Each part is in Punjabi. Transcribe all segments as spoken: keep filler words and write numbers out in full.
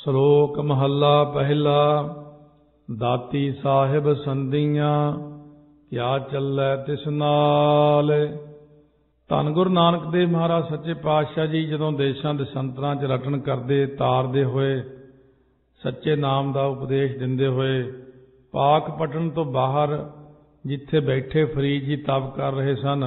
ਸ਼ਲੋਕ ਮਹੱਲਾ ਪਹਿਲਾ। ਦਾਤੀ ਸਾਹਿਬ ਸੰਧੀਆਂ ਕਿਆ ਚੱਲੈ ਤਿਸ ਨਾਲ। ਧੰਨ ਗੁਰੂ ਨਾਨਕ ਦੇਵ ਮਹਾਰਾਜ ਸੱਚੇ ਪਾਤਸ਼ਾਹ ਜੀ ਜਦੋਂ ਦੇਸ਼ਾਂ ਦੇਸ਼ਾਂਤਰਾਂ 'ਚ ਰਟਨ ਕਰਦੇ ਤਾਰਦੇ ਹੋਏ ਸੱਚੇ ਨਾਮ ਦਾ ਉਪਦੇਸ਼ ਦਿੰਦੇ ਹੋਏ ਪਾਕ ਪਟਨ ਤੋਂ ਬਾਹਰ ਜਿੱਥੇ ਬੈਠੇ ਫਰੀਦ ਜੀ ਤਪ ਕਰ ਰਹੇ ਸਨ,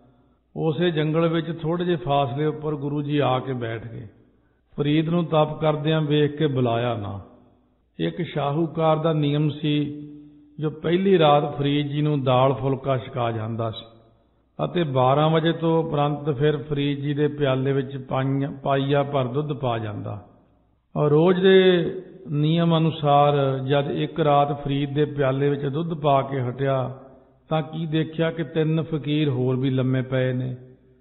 ਉਸੇ ਜੰਗਲ ਵਿੱਚ ਥੋੜ੍ਹੇ ਜਿਹੇ ਫਾਸਲੇ ਉੱਪਰ ਗੁਰੂ ਜੀ ਆ ਕੇ ਬੈਠ ਗਏ। ਫਰੀਦ ਨੂੰ ਤਪ ਕਰਦਿਆਂ ਵੇਖ ਕੇ ਬੁਲਾਇਆ ਨਾ। ਇੱਕ ਸ਼ਾਹੂਕਾਰ ਦਾ ਨਿਯਮ ਸੀ ਜੋ ਪਹਿਲੀ ਰਾਤ ਫਰੀਦ ਜੀ ਨੂੰ ਦਾਲ ਫੁਲਕਾ ਛਕਾ ਜਾਂਦਾ ਸੀ ਅਤੇ ਬਾਰਾਂ ਵਜੇ ਤੋਂ ਉਪਰੰਤ ਫਿਰ ਫਰੀਦ ਜੀ ਦੇ ਪਿਆਲੇ ਵਿੱਚ ਪਾਈਆਂ ਪਾਈਆ ਭਰ ਦੁੱਧ ਪਾ ਜਾਂਦਾ। ਔਰ ਰੋਜ਼ ਦੇ ਨਿਯਮ ਅਨੁਸਾਰ ਜਦ ਇੱਕ ਰਾਤ ਫਰੀਦ ਦੇ ਪਿਆਲੇ ਵਿੱਚ ਦੁੱਧ ਪਾ ਕੇ ਹਟਿਆ ਤਾਂ ਕੀ ਦੇਖਿਆ ਕਿ ਤਿੰਨ ਫਕੀਰ ਹੋਰ ਵੀ ਲੰਮੇ ਪਏ ਨੇ।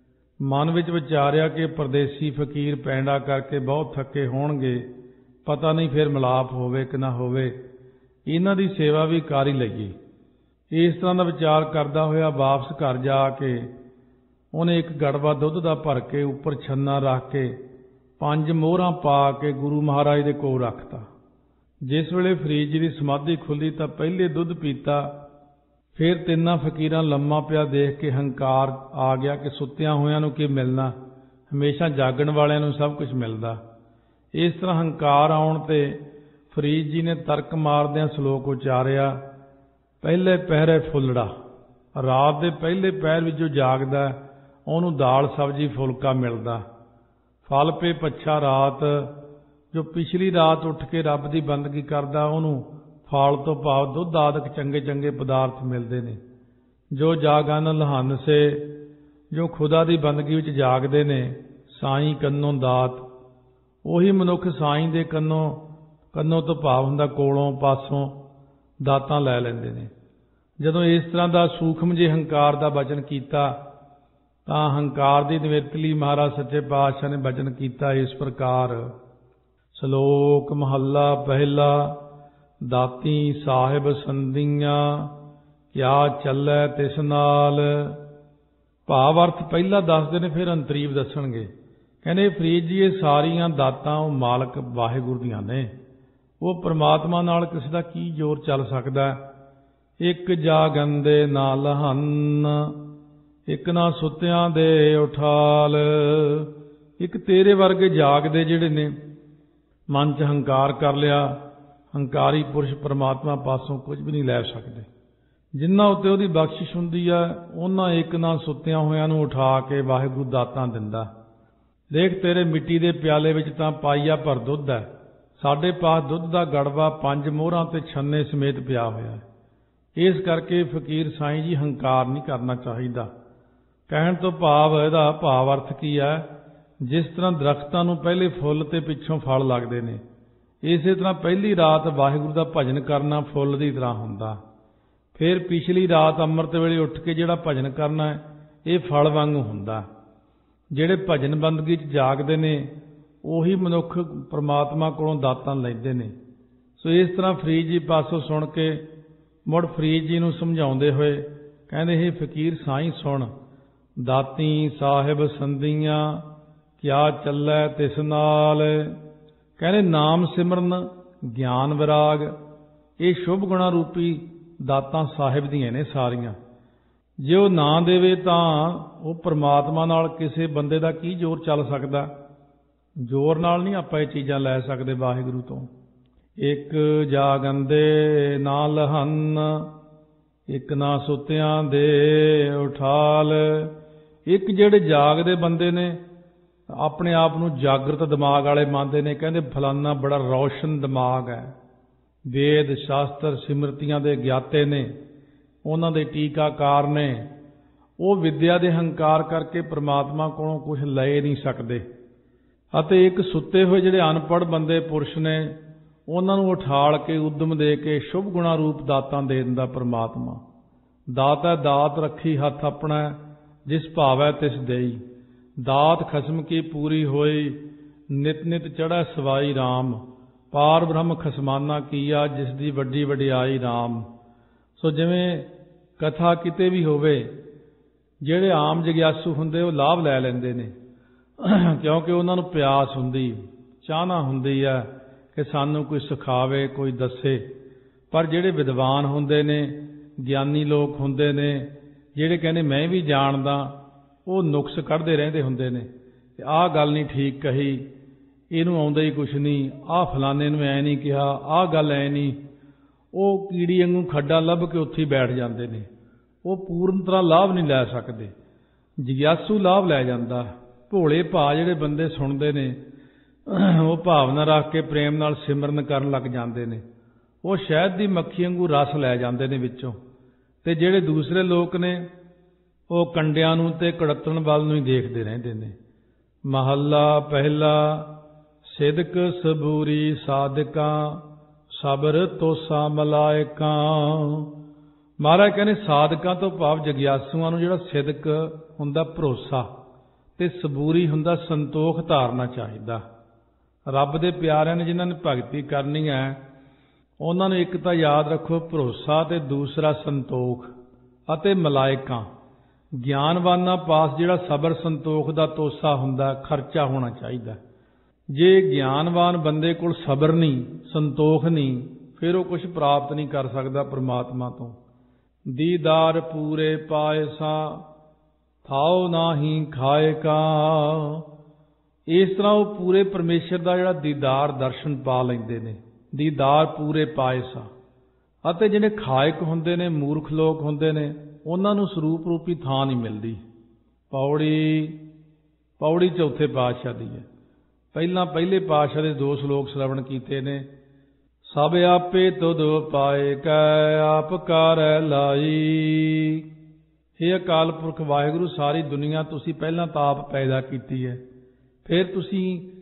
ਮਨ ਵਿੱਚ ਵਿਚਾਰਿਆ ਕਿ ਪਰਦੇਸੀ ਫਕੀਰ ਪੈਂਡਾ ਕਰਕੇ ਬਹੁਤ ਥੱਕੇ ਹੋਣਗੇ, ਪਤਾ ਨਹੀਂ ਫਿਰ ਮਿਲਾਪ ਹੋਵੇ ਕਿ ਨਾ ਹੋਵੇ, ਇਹਨਾਂ ਦੀ ਸੇਵਾ ਵੀ ਕਰ ਹੀ ਲਈਏ। ਇਸ ਤਰ੍ਹਾਂ ਦਾ ਵਿਚਾਰ ਕਰਦਾ ਹੋਇਆ ਵਾਪਸ ਘਰ ਜਾ ਕੇ ਉਹਨੇ ਇੱਕ ਗੜਵਾ ਦੁੱਧ ਦਾ ਭਰ ਕੇ ਉੱਪਰ ਛੰਨਾ ਰੱਖ ਕੇ ਪੰਜ ਮੋਹਰਾਂ ਪਾ ਕੇ ਗੁਰੂ ਮਹਾਰਾਜ ਦੇ ਕੋਲ ਰੱਖਤਾ। ਜਿਸ ਵੇਲੇ ਫਰੀਦ ਜੀ ਦੀ ਸਮਾਧੀ ਖੁੱਲ੍ਹੀ ਤਾਂ ਪਹਿਲੇ ਦੁੱਧ ਪੀਤਾ। ਫਿਰ ਤਿੰਨਾਂ ਫਕੀਰਾਂ ਲੰਮਾ ਪਿਆ ਦੇਖ ਕੇ ਹੰਕਾਰ ਆ ਗਿਆ ਕਿ ਸੁੱਤਿਆਂ ਹੋਇਆਂ ਨੂੰ ਕੀ ਮਿਲਣਾ, ਹਮੇਸ਼ਾ ਜਾਗਣ ਵਾਲਿਆਂ ਨੂੰ ਸਭ ਕੁਝ ਮਿਲਦਾ। ਇਸ ਤਰ੍ਹਾਂ ਹੰਕਾਰ ਆਉਣ 'ਤੇ ਫਰੀਦ ਜੀ ਨੇ ਤਰਕ ਮਾਰਦਿਆਂ ਸ਼ਲੋਕ ਉਚਾਰਿਆ। ਪਹਿਲੇ ਪਹਿਰੇ ਫੁੱਲੜਾ, ਰਾਤ ਦੇ ਪਹਿਲੇ ਪਹਿਰ ਵਿੱਚ ਜੋ ਜਾਗਦਾ ਉਹਨੂੰ ਦਾਲ ਸਬਜ਼ੀ ਫੁਲਕਾ ਮਿਲਦਾ। ਫਲ ਪੇ ਪੱਛਾ ਰਾਤ, ਜੋ ਪਿਛਲੀ ਰਾਤ ਉੱਠ ਕੇ ਰੱਬ ਦੀ ਬੰਦਗੀ ਕਰਦਾ ਉਹਨੂੰ ਫਲ ਤੋਂ ਭਾਵ ਦੁੱਧ ਆਦਿਕ ਚੰਗੇ ਚੰਗੇ ਪਦਾਰਥ ਮਿਲਦੇ ਨੇ। ਜੋ ਜਾਗਨ ਲਹਨ ਸੇ, ਜੋ ਖੁਦਾ ਦੀ ਬੰਦਗੀ ਵਿੱਚ ਜਾਗਦੇ ਨੇ, ਸਾਈਂ ਕੰਨੋਂ ਦਾਤ, ਉਹੀ ਮਨੁੱਖ ਸਾਈਂ ਦੇ ਕੰਨੋਂ ਕੰਨੋਂ ਤੋਂ ਭਾਵ ਹੁੰਦਾ ਕੋਲੋਂ ਪਾਸੋਂ ਦਾਤਾਂ ਲੈ ਲੈਂਦੇ ਨੇ। ਜਦੋਂ ਇਸ ਤਰ੍ਹਾਂ ਦਾ ਸੂਖਮ ਜਿਹੇ ਹੰਕਾਰ ਦਾ ਬਚਨ ਕੀਤਾ ਤਾਂ ਹੰਕਾਰ ਦੀ ਨਿਵਰਤ ਲਈ ਮਹਾਰਾਜ ਸੱਚੇ ਪਾਤਸ਼ਾਹ ਨੇ ਬਚਨ ਕੀਤਾ ਇਸ ਪ੍ਰਕਾਰ। ਸ਼ਲੋਕ ਮਹੱਲਾ ਪਹਿਲਾ। ਦਾਤੀ ਸਾਹਿਬ ਸੰਧੀਆਂ ਕਿਆ ਚੱਲੈ ਤਿਸ ਨਾਲ। ਭਾਵ ਅਰਥ ਪਹਿਲਾਂ ਦੱਸਦੇ ਨੇ, ਫਿਰ ਅੰਤਰੀਵ ਦੱਸਣਗੇ। ਕਹਿੰਦੇ ਫਰੀਦ ਜੀ ਇਹ ਸਾਰੀਆਂ ਦਾਤਾਂ ਉਹ ਮਾਲਕ ਵਾਹਿਗੁਰੂ ਦੀਆਂ ਨੇ। ਉਹ ਪਰਮਾਤਮਾ ਨਾਲ ਕਿਸੇ ਦਾ ਕੀ ਜ਼ੋਰ ਚੱਲ ਸਕਦਾ। ਇੱਕ ਜਾਗੰਦੇ ਨਾ ਲਹਨ, ਇੱਕ ਨਾ ਸੁੱਤਿਆਂ ਦੇ ਉਠਾਲ। ਇੱਕ ਤੇਰੇ ਵਰਗੇ ਜਾਗਦੇ ਜਿਹੜੇ ਨੇ, ਮਨ 'ਚ ਹੰਕਾਰ ਕਰ ਲਿਆ, ਹੰਕਾਰੀ ਪੁਰਸ਼ ਪਰਮਾਤਮਾ ਪਾਸੋਂ ਕੁਝ ਵੀ ਨਹੀਂ ਲੈ ਸਕਦੇ। ਜਿਨ੍ਹਾਂ ਉੱਤੇ ਉਹਦੀ ਬਖਸ਼ਿਸ਼ ਹੁੰਦੀ ਹੈ ਉਹਨਾਂ ਇੱਕ ਨਾ ਸੁੱਤਿਆਂ ਹੋਇਆਂ ਨੂੰ ਉਠਾ ਕੇ ਵਾਹਿਗੁਰੂ ਦਾਤਾਂ ਦਿੰਦਾ। ਦੇਖ ਤੇਰੇ ਮਿੱਟੀ ਦੇ ਪਿਆਲੇ ਵਿੱਚ ਤਾਂ ਪਾਈਆ ਭਰ ਦੁੱਧ ਹੈ, ਸਾਡੇ ਪਾਸ ਦੁੱਧ ਦਾ ਗੜਵਾ ਪੰਜ ਮੋਹਰਾਂ ਤੇ ਛੰਨੇ ਸਮੇਤ ਪਿਆ ਹੋਇਆ ਹੈ। ਇਸ ਕਰਕੇ ਫਕੀਰ ਸਾਈਂ ਜੀ ਹੰਕਾਰ ਨਹੀਂ ਕਰਨਾ ਚਾਹੀਦਾ। ਕਹਿਣ ਤੋਂ ਭਾਵ ਇਹਦਾ ਭਾਵ ਅਰਥ ਕੀ ਹੈ, ਜਿਸ ਤਰ੍ਹਾਂ ਦਰਖਤਾਂ ਨੂੰ ਪਹਿਲੇ ਫੁੱਲ ਤੇ ਪਿੱਛੋਂ ਫਲ ਲੱਗਦੇ ਨੇ, ਇਸੇ ਤਰ੍ਹਾਂ ਪਹਿਲੀ ਰਾਤ ਵਾਹਿਗੁਰੂ ਦਾ ਭਜਨ ਕਰਨਾ ਫੁੱਲ ਦੀ ਤਰ੍ਹਾਂ ਹੁੰਦਾ। ਫਿਰ ਪਿਛਲੀ ਰਾਤ ਅੰਮ੍ਰਿਤ ਵੇਲੇ ਉੱਠ ਕੇ ਜਿਹੜਾ ਭਜਨ ਕਰਨਾ ਇਹ ਫਲ ਵਾਂਗੂ ਹੁੰਦਾ। ਜਿਹੜੇ ਭਜਨ ਬੰਦਗੀ 'ਚ ਜਾਗਦੇ ਨੇ ਉਹੀ ਮਨੁੱਖ ਪਰਮਾਤਮਾ ਕੋਲੋਂ ਦਾਤਾਂ ਲੈਂਦੇ ਨੇ। ਸੋ ਇਸ ਤਰ੍ਹਾਂ ਫਰੀਦ ਜੀ ਪਾਸੋਂ ਸੁਣ ਕੇ ਮੁੜ ਫਰੀਦ ਜੀ ਨੂੰ ਸਮਝਾਉਂਦੇ ਹੋਏ ਕਹਿੰਦੇ, ਇਹ ਫਕੀਰ ਸਾਈਂ ਸੁਣ। ਦਾਤੀ ਸਾਹਿਬ ਸੰਧੀਆਂ ਕਿਆ ਚੱਲੈ ਤਿਸ ਨਾਲ। ਕਹਿੰਦੇ ਨਾਮ ਸਿਮਰਨ, ਗਿਆਨ ਵਿਰਾਗ, ਇਹ ਸ਼ੁਭ ਗੁਣਾ ਰੂਪੀ ਦਾਤਾਂ ਸਾਹਿਬ ਦੀਆਂ ਨੇ ਸਾਰੀਆਂ। ਜੇ ਉਹ ਨਾ ਦੇਵੇ ਤਾਂ ਉਹ ਪਰਮਾਤਮਾ ਨਾਲ ਕਿਸੇ ਬੰਦੇ ਦਾ ਕੀ ਜ਼ੋਰ ਚੱਲ ਸਕਦਾ। ਜ਼ੋਰ ਨਾਲ ਨਹੀਂ ਆਪਾਂ ਇਹ ਚੀਜ਼ਾਂ ਲੈ ਸਕਦੇ ਵਾਹਿਗੁਰੂ ਤੋਂ। ਇੱਕ ਜਾਗੰਦੇ ਨਾ ਲਹਨ, ਇੱਕ ਨਾ ਸੁੱਤਿਆਂ ਦੇ ਉਠਾਲ। ਇੱਕ ਜਿਹੜੇ ਜਾਗਦੇ ਬੰਦੇ ਨੇ ਆਪਣੇ ਆਪ ਨੂੰ ਜਾਗਰਤ ਦਿਮਾਗ ਵਾਲੇ ਮੰਨਦੇ ਨੇ। ਕਹਿੰਦੇ ਫਲਾਨਾ ਬੜਾ ਰੌਸ਼ਨ ਦਿਮਾਗ ਹੈ, ਵੇਦ ਸ਼ਾਸਤਰ ਸਿਮਰਤੀਆਂ ਦੇ ਗਿਆਤੇ ਨੇ, ਉਹਨਾਂ ਦੇ ਟੀਕਾਕਾਰ ਨੇ। ਉਹ ਵਿਦਿਆ ਦੇ ਹੰਕਾਰ ਕਰਕੇ ਪਰਮਾਤਮਾ ਕੋਲੋਂ ਕੁਝ ਲੈ ਨਹੀਂ ਸਕਦੇ। ਅਤੇ ਇੱਕ ਸੁੱਤੇ ਹੋਏ ਜਿਹੜੇ ਅਨਪੜ੍ਹ ਬੰਦੇ ਪੁਰਸ਼ ਨੇ, ਉਹਨਾਂ ਨੂੰ ਉਠਾਲ ਕੇ ਉਦਮ ਦੇ ਕੇ ਸ਼ੁਭ ਗੁਣਾ ਰੂਪ ਦਾਤਾਂ ਦੇ ਦਿੰਦਾ ਪਰਮਾਤਮਾ। ਦਾਤ ਹੈ ਦਾਤ ਰੱਖੀ ਹੱਥ ਆਪਣਾ, ਜਿਸ ਭਾਵੈ ਤਿਸ ਦੇਈ। ਦਾਤ ਖਸਮ ਕੀ ਪੂਰੀ ਹੋਈ, ਨਿਤ ਨਿਤ ਚੜ੍ਹੈ ਸਵਾਈ ਰਾਮ। ਪਾਰ ਬ੍ਰਹਮ ਖਸਮਾਨਾ ਕੀਆ, ਜਿਸ ਦੀ ਵੱਡੀ ਵਡਿਆਈ ਰਾਮ। ਸੋ ਜਿਵੇਂ ਕਥਾ ਕਿਤੇ ਵੀ ਹੋਵੇ, ਜਿਹੜੇ ਆਮ ਜਗਿਆਸੂ ਹੁੰਦੇ ਉਹ ਲਾਭ ਲੈ ਲੈਂਦੇ ਨੇ, ਕਿਉਂਕਿ ਉਹਨਾਂ ਨੂੰ ਪਿਆਸ ਹੁੰਦੀ, ਚਾਹਨਾ ਹੁੰਦੀ ਹੈ कि सानू कोई सिखावे, कोई दसे। पर जिहड़े विद्वान हुंदे ने, ਗਿਆਨੀ लोग हुंदे ने, ਜਿਹੜੇ ਕਹਿੰਦੇ मैं भी जानदा, ਉਹ ਨੁਕਸ ਕੱਢਦੇ ਰਹਿੰਦੇ ਹੁੰਦੇ ਨੇ। ਆਹ ਗੱਲ ਨਹੀਂ ਠੀਕ ਕਹੀ, ਇਹਨੂੰ ਆਉਂਦਾ ਹੀ ਕੁਛ ਨਹੀਂ, ਆਹ ਫਲਾਣੇ ਨੂੰ ਐ ਨਹੀਂ ਕਿਹਾ, ਆਹ ਗੱਲ ਐ ਨਹੀਂ। ਉਹ ਕੀੜੀ ਵਾਂਗੂ ਖੱਡਾ ਲੱਭ ਕੇ ਉੱਥੇ ਹੀ ਬੈਠ ਜਾਂਦੇ ਨੇ। ਉਹ ਪੂਰਨ ਤਰ੍ਹਾਂ ਲਾਭ ਨਹੀਂ ਲੈ ਸਕਦੇ। ਜਿਗਿਆਸੂ ਲਾਭ ਲੈ ਜਾਂਦਾ। ਭੋਲੇ ਭਾਅ ਜਿਹੜੇ ਬੰਦੇ ਸੁਣਦੇ ਨੇ, ਉਹ ਭਾਵਨਾ ਰੱਖ ਕੇ ਪ੍ਰੇਮ ਨਾਲ ਸਿਮਰਨ ਕਰਨ ਲੱਗ ਜਾਂਦੇ ਨੇ। ਉਹ ਸ਼ਹਿਦ ਦੀ ਮੱਖੀ ਵਾਂਗੂ ਰਸ ਲੈ ਜਾਂਦੇ ਨੇ ਵਿੱਚੋਂ। ਤੇ ਜਿਹੜੇ ਦੂਸਰੇ ਲੋਕ ਨੇ, ਉਹ ਕੰਡਿਆਂ ਨੂੰ ਤੇ ਕੜੱਤਣ ਵੱਲ ਨੂੰ ਹੀ ਦੇਖਦੇ ਰਹਿੰਦੇ ਨੇ। ਮਹੱਲਾ ਪਹਿਲਾ। ਸਿਦਕ ਸਬੂਰੀ ਸਾਧਕਾਂ, ਸਬਰ ਤੋਸਾ ਮਲਾਇਕਾਂ। ਮਹਾਰਾਜ ਕਹਿੰਦੇ ਸਾਧਕਾਂ ਤੋਂ ਭਾਵ ਜਗਿਆਸੂਆਂ ਨੂੰ ਜਿਹੜਾ ਸਿਦਕ ਹੁੰਦਾ, ਭਰੋਸਾ, ਤੇ ਸਬੂਰੀ ਹੁੰਦਾ ਸੰਤੋਖ ਧਾਰਨਾ ਚਾਹੀਦਾ। ਰੱਬ ਦੇ ਪਿਆਰਿਆਂ ਨੇ ਜਿਨ੍ਹਾਂ ਨੇ ਭਗਤੀ ਕਰਨੀ ਹੈ, ਉਹਨਾਂ ਨੂੰ ਇੱਕ ਤਾਂ ਯਾਦ ਰੱਖੋ ਭਰੋਸਾ, ਤੇ ਦੂਸਰਾ ਸੰਤੋਖ, ਅਤੇ ਮਲਾਇਕਾਂ। ਗਿਆਨਵਾਨਾਂ ਪਾਸ ਜਿਹੜਾ ਸਬਰ ਸੰਤੋਖ ਦਾ ਤੋਸਾ ਹੁੰਦਾ, ਖਰਚਾ ਹੋਣਾ ਚਾਹੀਦਾ। ਜੇ ਗਿਆਨਵਾਨ ਬੰਦੇ ਕੋਲ ਸਬਰ ਨਹੀਂ, ਸੰਤੋਖ ਨਹੀਂ, ਫਿਰ ਉਹ ਕੁਝ ਪ੍ਰਾਪਤ ਨਹੀਂ ਕਰ ਸਕਦਾ ਪਰਮਾਤਮਾ ਤੋਂ। ਦੀਦਾਰ ਪੂਰੇ ਪਾਇਸਾ, ਥਾਉ ਨਾਹੀ ਖਾਏਕਾ। ਇਸ ਤਰ੍ਹਾਂ ਉਹ ਪੂਰੇ ਪਰਮੇਸ਼ਰ ਦਾ ਜਿਹੜਾ ਦੀਦਾਰ ਦਰਸ਼ਨ ਪਾ ਲੈਂਦੇ ਨੇ। ਦੀਦਾਰ ਪੂਰੇ ਪਾਇਸਾ। ਅਤੇ ਜਿਹੜੇ ਖਾਇਕ ਹੁੰਦੇ ਨੇ, ਮੂਰਖ ਲੋਕ ਹੁੰਦੇ ਨੇ, ਉਹਨਾਂ ਨੂੰ ਸਰੂਪ ਰੂਪੀ ਥਾਂ ਨਹੀਂ ਮਿਲਦੀ। ਪੌੜੀ ਪੌੜੀ ਚੌਥੇ ਪਾਤਸ਼ਾਹ ਦੀ ਹੈ। ਪਹਿਲਾਂ ਪਹਿਲੇ ਪਾਤਸ਼ਾਹ ਦੇ ਦੋ ਸ਼ਲੋਕ ਸ਼ਰਵਣ ਕੀਤੇ ਨੇ। ਸਭ ਆਪੇ ਤੁਧ ਪਾਏ ਕੈ, ਆਪ ਕਰੈ ਲਾਈ। हे ਅਕਾਲ ਪੁਰਖ ਵਾਹਿਗੁਰੂ, ਸਾਰੀ ਦੁਨੀਆ ਤੁਸੀਂ ਪਹਿਲਾਂ ਤਾਂ ਆਪ ਪੈਦਾ ਕੀਤੀ ਹੈ, ਫਿਰ ਤੁਸੀਂ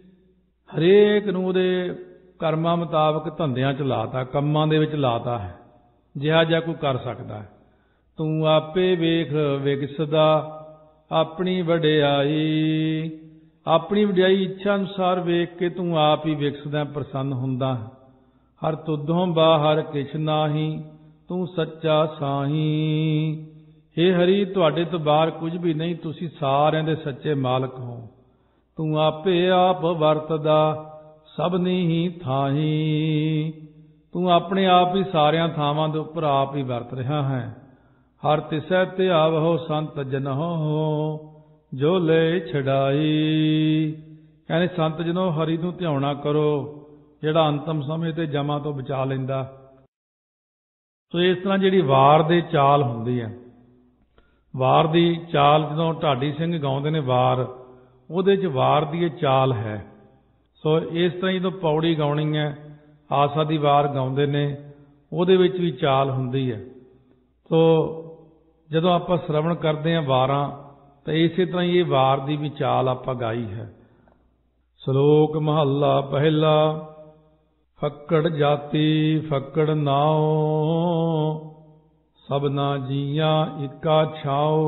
ਹਰੇਕ ਨੂੰ ਉਹਦੇ ਕਰਮਾਂ ਮੁਤਾਬਕ ਧੰਦਿਆਂ 'ਚ ਲਾਤਾ, ਕੰਮਾਂ ਦੇ ਵਿੱਚ ਲਾਤਾ ਹੈ, ਜਿਹਾ ਜਿਹਾ ਕੋਈ ਕਰ ਸਕਦਾ ਹੈ। ਤੂੰ ਆਪੇ ਵੇਖ ਵਿਗਸਦਾ ਆਪਣੀ ਵਡਿਆਈ। ਆਪਣੀ ਵਡਿਆਈ ਇੱਛਾ ਅਨੁਸਾਰ ਵੇਖ ਕੇ ਤੂੰ ਆਪ ਹੀ ਵਿਗਸਦਾ, ਪ੍ਰਸੰਨ ਹੁੰਦਾ। ਹਰ ਤੁਧੋਂ ਬਾਹਰ ਕਿਛ ਨਾਹੀ, ਤੂੰ ਸੱਚਾ ਸਾਹੀ। हे ਹਰੀ, ਤੁਹਾਡੇ ਤੋਂ ਬਾਹਰ ਕੁਝ ਵੀ ਨਹੀਂ, ਤੁਸੀਂ ਸਾਰਿਆਂ ਦੇ ਸੱਚੇ ਮਾਲਕ ਹੋ। ਤੂੰ ਆਪੇ ਆਪ ਵਰਤਦਾ ਸਭਨੀ ਹੀ ਥਾਹੀ। ਤੂੰ ਆਪਣੇ ਆਪ ਹੀ ਸਾਰਿਆਂ ਥਾਵਾਂ ਦੇ ਉੱਪਰ ਆਪ ਹੀ ਵਰਤ ਰਿਹਾ ਹੈ। ਹਰ ਤਿਸੈ ਧਿਆਵਹੁ ਸੰਤ ਜਨਹੁ, ਜੋ ਲੈ ਛਡਾਈ। ਕਹਿੰਦੇ ਸੰਤ ਜਨੋ ਹਰੀ ਨੂੰ ਧਿਆਉਣਾ ਕਰੋ, ਜਿਹੜਾ ਅੰਤਮ ਸਮੇਂ ਤੇ ਜਮਾਂ ਤੋਂ ਬਚਾ ਲੈਂਦਾ। ਸੋ ਇਸ ਤਰ੍ਹਾਂ ਜਿਹੜੀ ਵਾਰ ਦੇ ਚਾਲ ਹੁੰਦੀ ਹੈ, ਵਾਰ ਦੀ ਚਾਲ ਜਦੋਂ ਢਾਡੀ ਸਿੰਘ ਗਾਉਂਦੇ ਨੇ ਵਾਰ, ਉਹਦੇ 'ਚ ਵਾਰ ਦੀ ਇਹ ਚਾਲ ਹੈ। ਸੋ ਇਸ ਤਰ੍ਹਾਂ ਜਦੋਂ ਪੌੜੀ ਗਾਉਣੀ ਹੈ, ਆਸਾ ਦੀ ਵਾਰ ਗਾਉਂਦੇ ਨੇ, ਉਹਦੇ ਵਿੱਚ ਵੀ ਚਾਲ ਹੁੰਦੀ ਹੈ। ਸੋ ਜਦੋਂ ਆਪਾਂ ਸ਼ਰਵਣ ਕਰਦੇ ਹਾਂ ਵਾਰਾਂ, ਤਾਂ ਇਸੇ ਤਰ੍ਹਾਂ ਹੀ ਇਹ ਵਾਰ ਦੀ ਵੀ ਚਾਲ ਆਪਾਂ ਗਾਈ ਹੈ। ਸ਼ਲੋਕ ਮਹੱਲਾ ਪਹਿਲਾ। ਫੱਕੜ ਜਾਤੀ ਫੱਕੜ ਨਾਉ, ਸਭਨਾ ਜੀਆਂ ਇੱਕਾ ਛਾਉ।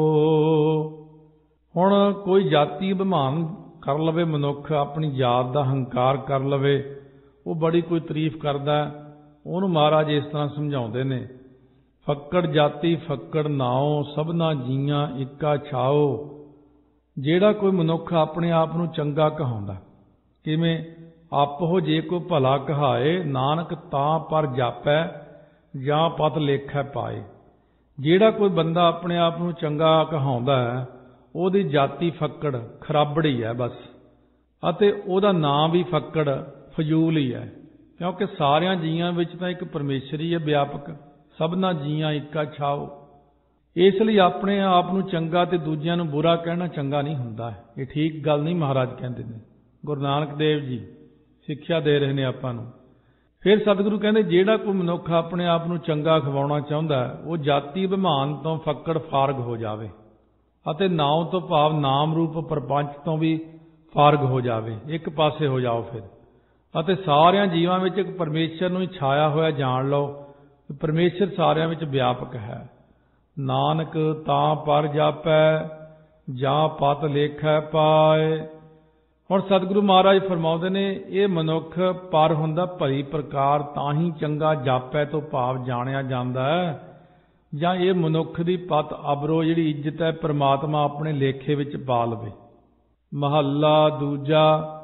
ਹੁਣ ਕੋਈ ਜਾਤੀ ਅਭਿਮਾਨ ਕਰ ਲਵੇ ਮਨੁੱਖ, ਆਪਣੀ ਜਾਤ ਦਾ ਹੰਕਾਰ ਕਰ ਲਵੇ, ਉਹ ਬੜੀ ਕੋਈ ਤਾਰੀਫ ਕਰਦਾ, ਉਹਨੂੰ ਮਹਾਰਾਜ ਇਸ ਤਰ੍ਹਾਂ ਸਮਝਾਉਂਦੇ ਨੇ। ਫੱਕੜ ਜਾਤੀ ਫੱਕੜ ਨਾਉ, ਸਭਨਾ ਜੀਆਂ ਇੱਕਾ ਛਾਉ। ਜਿਹੜਾ ਕੋਈ ਮਨੁੱਖ ਆਪਣੇ ਆਪ ਨੂੰ ਚੰਗਾ ਕਹਾਉਂਦਾ, ਕਿਵੇਂ? ਆਪੋ ਜੇ ਕੋ ਭਲਾ ਕਹਾਏ, ਨਾਨਕ ਤਾਂ ਪਰ ਜਾਪੈ, ਜਾਂ ਪਤ ਲੇਖੈ ਪਾਏ। ਜਿਹੜਾ ਕੋਈ ਬੰਦਾ ਆਪਣੇ ਆਪ ਨੂੰ ਚੰਗਾ ਕਹਾਉਂਦਾ ਹੈ, ਉਹਦੀ ਜਾਤੀ ਫੱਕੜ, ਖਰਾਬੜੀ ਹੈ ਬਸ। ਅਤੇ ਉਹਦਾ ਨਾਂ ਵੀ ਫੱਕੜ, ਫਜ਼ੂਲ ਹੀ ਹੈ। ਕਿਉਂਕਿ ਸਾਰਿਆਂ ਜੀਆਂ ਵਿੱਚ ਤਾਂ ਇੱਕ ਪਰਮੇਸ਼ਰ ਹੀ ਹੈ ਵਿਆਪਕ। ਸਭਨਾ ਜੀਆਂ ਇੱਕਾ ਛਾਉ। ਇਸ ਲਈ ਆਪਣੇ ਆਪ ਨੂੰ ਚੰਗਾ ਤੇ ਦੂਜਿਆਂ ਨੂੰ ਬੁਰਾ ਕਹਿਣਾ ਚੰਗਾ ਨਹੀਂ ਹੁੰਦਾ। ਇਹ ਠੀਕ ਗੱਲ ਨਹੀਂ ਮਹਾਰਾਜ ਕਹਿੰਦੇ ਨੇ। ਗੁਰੂ ਨਾਨਕ ਦੇਵ ਜੀ ਸਿੱਖਿਆ ਦੇ ਰਹੇ ਨੇ ਆਪਾਂ ਨੂੰ। ਫਿਰ ਸਤਿਗੁਰੂ ਕਹਿੰਦੇ ਜਿਹੜਾ ਕੋਈ ਮਨੁੱਖ ਆਪਣੇ ਆਪ ਨੂੰ ਚੰਗਾ ਖਵਾਉਣਾ ਚਾਹੁੰਦਾ, ਉਹ ਜਾਤੀ ਅਭਿਮਾਨ ਤੋਂ ਫੱਕੜ ਫਾਰਗ ਹੋ ਜਾਵੇ, ਅਤੇ ਨਾਉ ਤੋਂ ਭਾਵ ਨਾਮ ਰੂਪ ਪ੍ਰਪੰਚ ਤੋਂ ਵੀ ਫਾਰਗ ਹੋ ਜਾਵੇ, ਇੱਕ ਪਾਸੇ ਹੋ ਜਾਓ ਫਿਰ। ਅਤੇ ਸਾਰਿਆਂ ਜੀਵਾਂ ਵਿੱਚ ਇੱਕ ਪਰਮੇਸ਼ਰ ਨੂੰ ਹੀ ਛਾਇਆ ਹੋਇਆ ਜਾਣ ਲਓ। ਪਰਮੇਸ਼ਰ ਸਾਰਿਆਂ ਵਿੱਚ ਵਿਆਪਕ ਹੈ। ਨਾਨਕ ਤਾਂ ਪਰ ਜਾਪੈ, ਜਾਂ ਪਤ ਲੇਖੈ ਪਾਏ। ਹੁਣ ਸਤਿਗੁਰੂ ਮਹਾਰਾਜ ਫਰਮਾਉਂਦੇ ਨੇ, ਇਹ ਮਨੁੱਖ ਪਰ ਹੁੰਦਾ ਭਲੀ ਪ੍ਰਕਾਰ, ਤਾਂ ਹੀ ਚੰਗਾ ਜਾਪੈ ਤੋਂ ਭਾਵ ਜਾਣਿਆ ਜਾਂਦਾ ਹੈ। ਜਾਂ ਇਹ ਮਨੁੱਖ ਦੀ ਪਤ ਅਬਰੋ ਜਿਹੜੀ ਇੱਜ਼ਤ ਹੈ, ਪ੍ਰਮਾਤਮਾ ਆਪਣੇ ਲੇਖੇ ਵਿੱਚ ਪਾ ਲਵੇ। ਮਹੱਲਾ ਦੂਜਾ।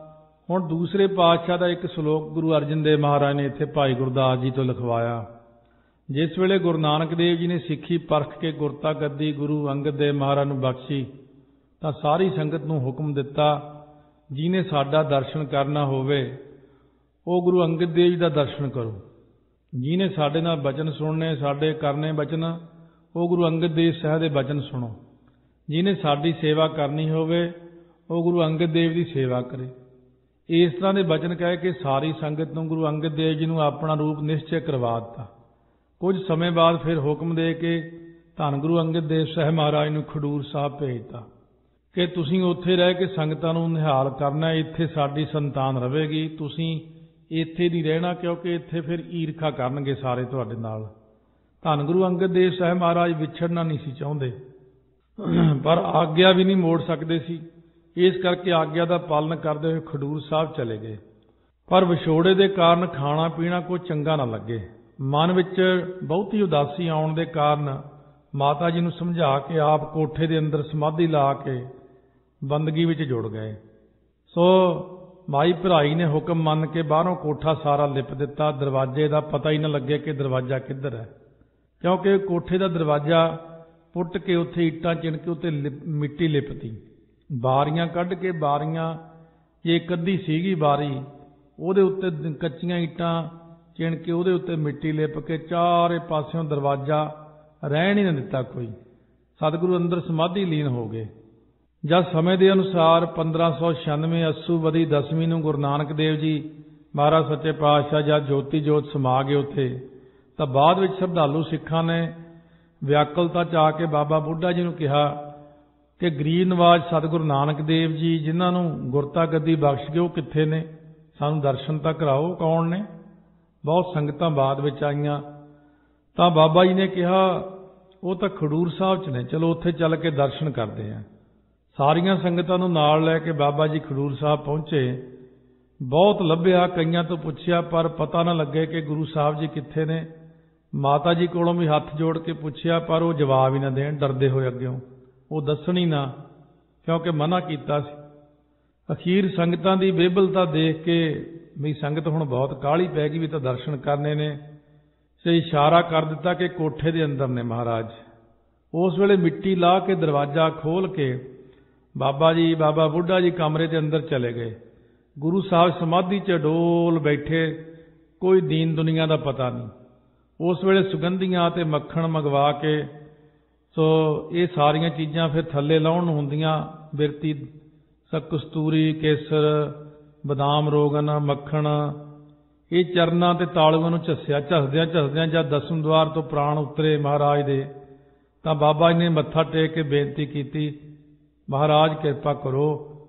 ਹੁਣ ਦੂਸਰੇ ਪਾਤਸ਼ਾਹ ਦਾ ਇੱਕ ਸ਼ਲੋਕ ਗੁਰੂ ਅਰਜਨ ਦੇਵ ਮਹਾਰਾਜ ਨੇ ਇੱਥੇ ਭਾਈ ਗੁਰਦਾਸ ਜੀ ਤੋਂ ਲਿਖਵਾਇਆ। ਜਿਸ ਵੇਲੇ ਗੁਰੂ ਨਾਨਕ ਦੇਵ ਜੀ ਨੇ ਸਿੱਖੀ ਪਰਖ ਕੇ ਗੁਰਤਾ ਗੱਦੀ ਗੁਰੂ ਅੰਗਦ ਦੇਵ ਮਹਾਰਾਜ ਨੂੰ ਬਖਸ਼ੀ ਤਾਂ ਸਾਰੀ ਸੰਗਤ ਨੂੰ ਹੁਕਮ ਦਿੱਤਾ, ਜਿਹਨੇ ਸਾਡਾ ਦਰਸ਼ਨ ਕਰਨਾ ਹੋਵੇ ਉਹ ਗੁਰੂ ਅੰਗਦ ਦੇਵ ਜੀ ਦਾ ਦਰਸ਼ਨ ਕਰੋ। ਜਿਹਨੇ ਸਾਡੇ ਨਾਲ ਬਚਨ ਸੁਣਨੇ, ਸਾਡੇ ਕਰਨੇ ਬਚਨ, ਉਹ ਗੁਰੂ ਅੰਗਦ ਦੇਵ ਸਾਹਿਬ ਦੇ ਬਚਨ ਸੁਣੋ। ਜਿਹਨੇ ਸਾਡੀ ਸੇਵਾ ਕਰਨੀ ਹੋਵੇ ਉਹ ਗੁਰੂ ਅੰਗਦ ਦੇਵ ਦੀ ਸੇਵਾ ਕਰੇ। ਇਸ ਤਰ੍ਹਾਂ ਦੇ ਬਚਨ ਕਹਿ ਕੇ ਸਾਰੀ ਸੰਗਤ ਨੂੰ ਗੁਰੂ ਅੰਗਦ ਦੇਵ ਜੀ ਨੂੰ ਆਪਣਾ ਰੂਪ ਨਿਸ਼ਚੈ ਕਰਵਾ ਦਿੱਤਾ। ਕੁਝ ਸਮੇਂ ਬਾਅਦ ਫਿਰ ਹੁਕਮ ਦੇ ਕੇ ਧੰਨ ਗੁਰੂ ਅੰਗਦ ਦੇਵ ਸਾਹਿਬ ਮਹਾਰਾਜ ਨੂੰ ਖਡੂਰ ਸਾਹਿਬ ਭੇਜਤਾ ਕਿ ਤੁਸੀਂ ਉੱਥੇ ਰਹਿ ਕੇ ਸੰਗਤਾਂ ਨੂੰ ਨਿਹਾਲ ਕਰਨਾ, ਇੱਥੇ ਸਾਡੀ ਸੰਤਾਨ ਰਹੇਗੀ, ਤੁਸੀਂ ਇੱਥੇ ਨਹੀਂ ਰਹਿਣਾ, ਕਿਉਂਕਿ ਇੱਥੇ ਫਿਰ ਈਰਖਾ ਕਰਨਗੇ ਸਾਰੇ ਤੁਹਾਡੇ ਨਾਲ। ਧੰਨ ਗੁਰੂ ਅੰਗਦ ਦੇਵ ਸਾਹਿਬ ਮਹਾਰਾਜ ਵਿਛੜਨਾ ਨਹੀਂ ਸੀ ਚਾਹੁੰਦੇ, ਪਰ ਆਗਿਆ ਵੀ ਨਹੀਂ ਮੋੜ ਸਕਦੇ ਸੀ। ਇਸ ਕਰਕੇ ਆਗਿਆ ਦਾ ਪਾਲਣ ਕਰਦੇ ਹੋਏ ਖਡੂਰ ਸਾਹਿਬ ਚਲੇ ਗਏ। ਪਰ ਵਿਛੋੜੇ ਦੇ ਕਾਰਨ ਖਾਣਾ ਪੀਣਾ ਕੋਈ ਚੰਗਾ ਨਾ ਲੱਗੇ। ਮਨ ਵਿੱਚ ਬਹੁਤੀ ਉਦਾਸੀ ਆਉਣ ਦੇ ਕਾਰਨ ਮਾਤਾ ਜੀ ਨੂੰ ਸਮਝਾ ਕੇ ਆਪ ਕੋਠੇ ਦੇ ਅੰਦਰ ਸਮਾਧੀ ਲਾ ਕੇ ਬੰਦਗੀ ਵਿੱਚ ਜੁੜ ਗਏ। ਸੋ ਮਾਈ ਭਰਾਈ ਨੇ ਹੁਕਮ ਮੰਨ ਕੇ ਬਾਹਰੋਂ ਕੋਠਾ ਸਾਰਾ ਲਿਪ ਦਿੱਤਾ। ਦਰਵਾਜ਼ੇ ਦਾ ਪਤਾ ਹੀ ਨਾ ਲੱਗੇ ਕਿ ਦਰਵਾਜ਼ਾ ਕਿੱਧਰ ਹੈ, ਕਿਉਂਕਿ ਕੋਠੇ ਦਾ ਦਰਵਾਜ਼ਾ ਪੁੱਟ ਕੇ ਉੱਥੇ ਇੱਟਾਂ ਚਿਣ ਕੇ ਉੱਤੇ ਮਿੱਟੀ ਲਿਪਤੀ। ਬਾਰੀਆਂ ਕੱਢ ਕੇ, ਬਾਰੀਆਂ ਜੇ ਇੱਕ ਅੱਧੀ ਸੀਗੀ ਬਾਰੀ, ਉਹਦੇ ਉੱਤੇ ਕੱਚੀਆਂ ਇੱਟਾਂ ਚਿਣ ਕੇ ਉਹਦੇ ਉੱਤੇ ਮਿੱਟੀ ਲਿਪ ਕੇ ਚਾਰੇ ਪਾਸਿਓਂ ਦਰਵਾਜ਼ਾ ਰਹਿਣ ਹੀ ਨਾ ਦਿੱਤਾ ਕੋਈ। ਸਤਿਗੁਰੂ ਅੰਦਰ ਸਮਾਧੀ ਲੀਨ ਹੋ ਗਏ। ਜਦ ਸਮੇਂ ਦੇ ਅਨੁਸਾਰ ਪੰਦਰਾਂ ਸੌ ਛਿਆਨਵੇਂ ਅੱਸੂ ਬਦੀ ਦਸਵੀਂ ਨੂੰ ਗੁਰੂ ਨਾਨਕ ਦੇਵ ਜੀ ਮਹਾਰਾਜ ਸੱਚੇ ਪਾਤਸ਼ਾਹ ਜਦ ਜੋਤੀ ਜੋਤ ਸਮਾ ਗਏ ਉੱਥੇ, ਤਾਂ ਬਾਅਦ ਵਿੱਚ ਸ਼ਰਧਾਲੂ ਸਿੱਖਾਂ ਨੇ ਵਿਆਕੁਲਤਾ 'ਚ ਆ ਕੇ ਬਾਬਾ ਬੁੱਢਾ ਜੀ ਨੂੰ ਕਿਹਾ ਕਿ ਗਰੀਬ ਨਵਾਜ ਸਤਿਗੁਰੂ ਨਾਨਕ ਦੇਵ ਜੀ ਜਿਨ੍ਹਾਂ ਨੂੰ ਗੁਰਤਾ ਗੱਦੀ ਬਖਸ਼ ਗਏ ਉਹ ਕਿੱਥੇ ਨੇ, ਸਾਨੂੰ ਦਰਸ਼ਨ ਤਾਂ ਕਰਾਓ, ਕੌਣ ਨੇ। ਬਹੁਤ ਸੰਗਤਾਂ ਬਾਅਦ ਵਿੱਚ ਆਈਆਂ ਤਾਂ ਬਾਬਾ ਜੀ ਨੇ ਕਿਹਾ ਉਹ ਤਾਂ ਖਡੂਰ ਸਾਹਿਬ 'ਚ ਨੇ, ਚਲੋ ਉੱਥੇ ਚੱਲ ਕੇ ਦਰਸ਼ਨ ਕਰਦੇ ਹਾਂ। ਸਾਰੀਆਂ ਸੰਗਤਾਂ ਨੂੰ ਨਾਲ ਲੈ ਕੇ ਬਾਬਾ ਜੀ ਖਡੂਰ ਸਾਹਿਬ ਪਹੁੰਚੇ। ਬਹੁਤ ਲੱਭਿਆ, ਕਈਆਂ ਤੋਂ ਪੁੱਛਿਆ, ਪਰ ਪਤਾ ਨਾ ਲੱਗੇ ਕਿ ਗੁਰੂ ਸਾਹਿਬ ਜੀ ਕਿੱਥੇ ਨੇ। ਮਾਤਾ ਜੀ ਕੋਲੋਂ ਵੀ ਹੱਥ ਜੋੜ ਕੇ ਪੁੱਛਿਆ, ਪਰ ਉਹ ਜਵਾਬ ਹੀ ਨਾ ਦੇਣ, ਡਰਦੇ ਹੋਏ ਅੱਗਿਓਂ, ਉਹ ਦੱਸਣ ਹੀ ਨਾ, ਕਿਉਂਕਿ ਮਨਾ ਕੀਤਾ ਸੀ। ਅਖੀਰ ਸੰਗਤਾਂ ਦੀ ਬੇਬਲਤਾ ਦੇਖ ਕੇ ਵੀ ਸੰਗਤ ਹੁਣ ਬਹੁਤ ਕਾਹਲੀ ਪੈ ਗਈ, ਵੀ ਤਾਂ ਦਰਸ਼ਨ ਕਰਨੇ ਨੇ, ਤੇ ਇਸ਼ਾਰਾ ਕਰ ਦਿੱਤਾ ਕਿ ਕੋਠੇ ਦੇ ਅੰਦਰ ਨੇ ਮਹਾਰਾਜ। ਉਸ ਵੇਲੇ ਮਿੱਟੀ ਲਾ ਕੇ ਦਰਵਾਜ਼ਾ ਖੋਲ ਕੇ ਬਾਬਾ ਜੀ ਬਾਬਾ ਬੁੱਢਾ ਜੀ ਕਮਰੇ ਦੇ ਅੰਦਰ ਚਲੇ ਗਏ। ਗੁਰੂ ਸਾਹਿਬ ਸਮਾਧੀ 'ਚ ਡੋਲ ਬੈਠੇ, ਕੋਈ ਦੀਨ ਦੁਨੀਆ ਦਾ ਪਤਾ ਨਹੀਂ। ਉਸ ਵੇਲੇ ਸੁਗੰਧੀਆਂ ਤੇ ਮੱਖਣ ਮੰਗਵਾ ਕੇ, ਸੋ ਇਹ ਸਾਰੀਆਂ ਚੀਜ਼ਾਂ ਫਿਰ ਥੱਲੇ ਲਾਉਣ ਨੂੰ ਹੁੰਦੀਆਂ, ਬਿਰਤੀ, ਕਸਤੂਰੀ, ਕੇਸਰ, ਬਦਾਮ ਰੋਗਨ, ਮੱਖਣ, ਇਹ ਚਰਨਾਂ ਤੇ ਤਾਲੂਆਂ ਨੂੰ ਝੱਸਿਆ। ਝੱਸਦਿਆਂ ਝੱਸਦਿਆਂ ਜਦ ਦਸਮ ਦੁਆਰ ਤੋਂ ਪ੍ਰਾਣ ਉਤਰੇ ਮਹਾਰਾਜ ਦੇ, ਤਾਂ ਬਾਬਾ ਜੀ ਨੇ ਮੱਥਾ ਟੇਕ ਕੇ ਬੇਨਤੀ ਕੀਤੀ, ਮਹਾਰਾਜ ਕਿਰਪਾ ਕਰੋ,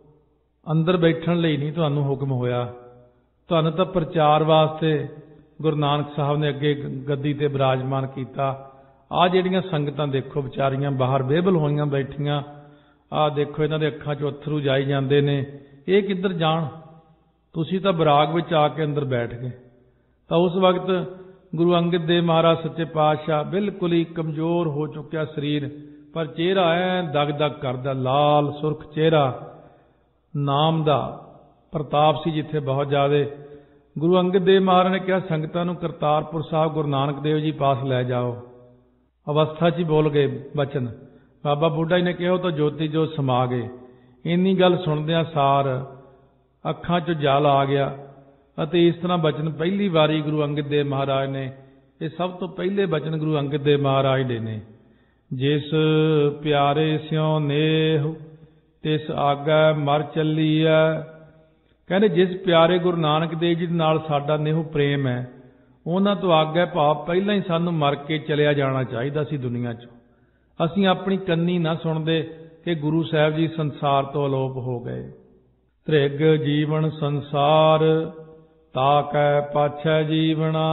ਅੰਦਰ ਬੈਠਣ ਲਈ ਨਹੀਂ ਤੁਹਾਨੂੰ ਹੁਕਮ ਹੋਇਆ, ਤੁਹਾਨੂੰ ਤਾਂ ਪ੍ਰਚਾਰ ਵਾਸਤੇ ਗੁਰੂ ਨਾਨਕ ਸਾਹਿਬ ਨੇ ਅੱਗੇ ਗੱਦੀ ਤੇ ਬਿਰਾਜਮਾਨ ਕੀਤਾ। ਆਹ ਜਿਹੜੀਆਂ ਸੰਗਤਾਂ ਦੇਖੋ ਵਿਚਾਰੀਆਂ ਬਾਹਰ ਬੇਬਲ ਹੋਈਆਂ ਬੈਠੀਆਂ, ਆਹ ਦੇਖੋ ਇਹਨਾਂ ਦੇ ਅੱਖਾਂ 'ਚੋਂ ਅੱਥਰੂ ਜਾਈ ਜਾਂਦੇ ਨੇ, ਇਹ ਕਿੱਧਰ ਜਾਣ, ਤੁਸੀਂ ਤਾਂ ਬਰਾਗ ਵਿੱਚ ਆ ਕੇ ਅੰਦਰ ਬੈਠ ਗਏ। ਤਾਂ ਉਸ ਵਕਤ ਗੁਰੂ ਅੰਗਦ ਦੇਵ ਮਹਾਰਾਜ ਸੱਚੇ ਪਾਤਸ਼ਾਹ ਬਿਲਕੁਲ ਹੀ ਕਮਜ਼ੋਰ ਹੋ ਚੁੱਕਿਆ ਸਰੀਰ, ਪਰ ਚਿਹਰਾ ਐ ਦਗ ਦਗ ਕਰਦਾ, ਲਾਲ ਸੁਰਖ ਚਿਹਰਾ, ਨਾਮ ਦਾ ਪ੍ਰਤਾਪ ਸੀ ਜਿੱਥੇ ਬਹੁਤ ਜ਼ਿਆਦੇ। ਗੁਰੂ ਅੰਗਦ ਦੇਵ ਮਹਾਰਾਜ ਨੇ ਕਿਹਾ ਸੰਗਤਾਂ ਨੂੰ ਕਰਤਾਰਪੁਰ ਸਾਹਿਬ ਗੁਰੂ ਨਾਨਕ ਦੇਵ ਜੀ ਪਾਸ ਲੈ ਜਾਓ। ਅਵਸਥਾ 'ਚ ਹੀ ਬੋਲ ਗਏ ਬਚਨ। ਬਾਬਾ ਬੁੱਢਾ ਜੀ ਨੇ ਕਿਹਾ ਉਹ ਤਾਂ ਜੋਤੀ ਜੋਤ ਸਮਾ ਗਏ। ਇੰਨੀ ਗੱਲ ਸੁਣਦਿਆਂ ਸਾਰ ਅੱਖਾਂ 'ਚ ਜਲ ਆ ਗਿਆ ਅਤੇ ਇਸ ਤਰ੍ਹਾਂ ਬਚਨ ਪਹਿਲੀ ਵਾਰੀ ਗੁਰੂ ਅੰਗਦ ਦੇਵ ਮਹਾਰਾਜ ਨੇ, ਇਹ ਸਭ ਤੋਂ ਪਹਿਲੇ ਬਚਨ ਗੁਰੂ ਅੰਗਦ ਦੇਵ ਮਹਾਰਾਜ ਦੇ ਨੇ, ਜਿਸ ਪਿਆਰੇ ਸਿਉ ਨੇਹ ਤਿਸ ਆਗੈ ਮਰ ਚੱਲੀਐ। ਕਹਿੰਦੇ ਜਿਸ ਪਿਆਰੇ ਗੁਰੂ ਨਾਨਕ ਦੇਵ ਜੀ ਦੇ ਨਾਲ ਸਾਡਾ ਨੇਹ ਪ੍ਰੇਮ ਹੈ, ਉਹਨਾਂ ਤੋਂ ਆਗਿਆ ਭਾਵ ਪਹਿਲਾਂ ਹੀ ਸਾਨੂੰ ਮਰ ਕੇ ਚਲਿਆ ਜਾਣਾ ਚਾਹੀਦਾ ਸੀ ਦੁਨੀਆ 'ਚੋਂ। ਅਸੀਂ ਆਪਣੀ ਕੰਨੀ ਨਾ ਸੁਣਦੇ ਕਿ ਗੁਰੂ ਸਾਹਿਬ ਜੀ ਸੰਸਾਰ ਤੋਂ ਅਲੋਪ ਹੋ ਗਏ। ਤ੍ਰਿਗ ਜੀਵਨ ਸੰਸਾਰ ਤਾ ਕੈ ਪਾਛੈ ਜੀਵਣਾ।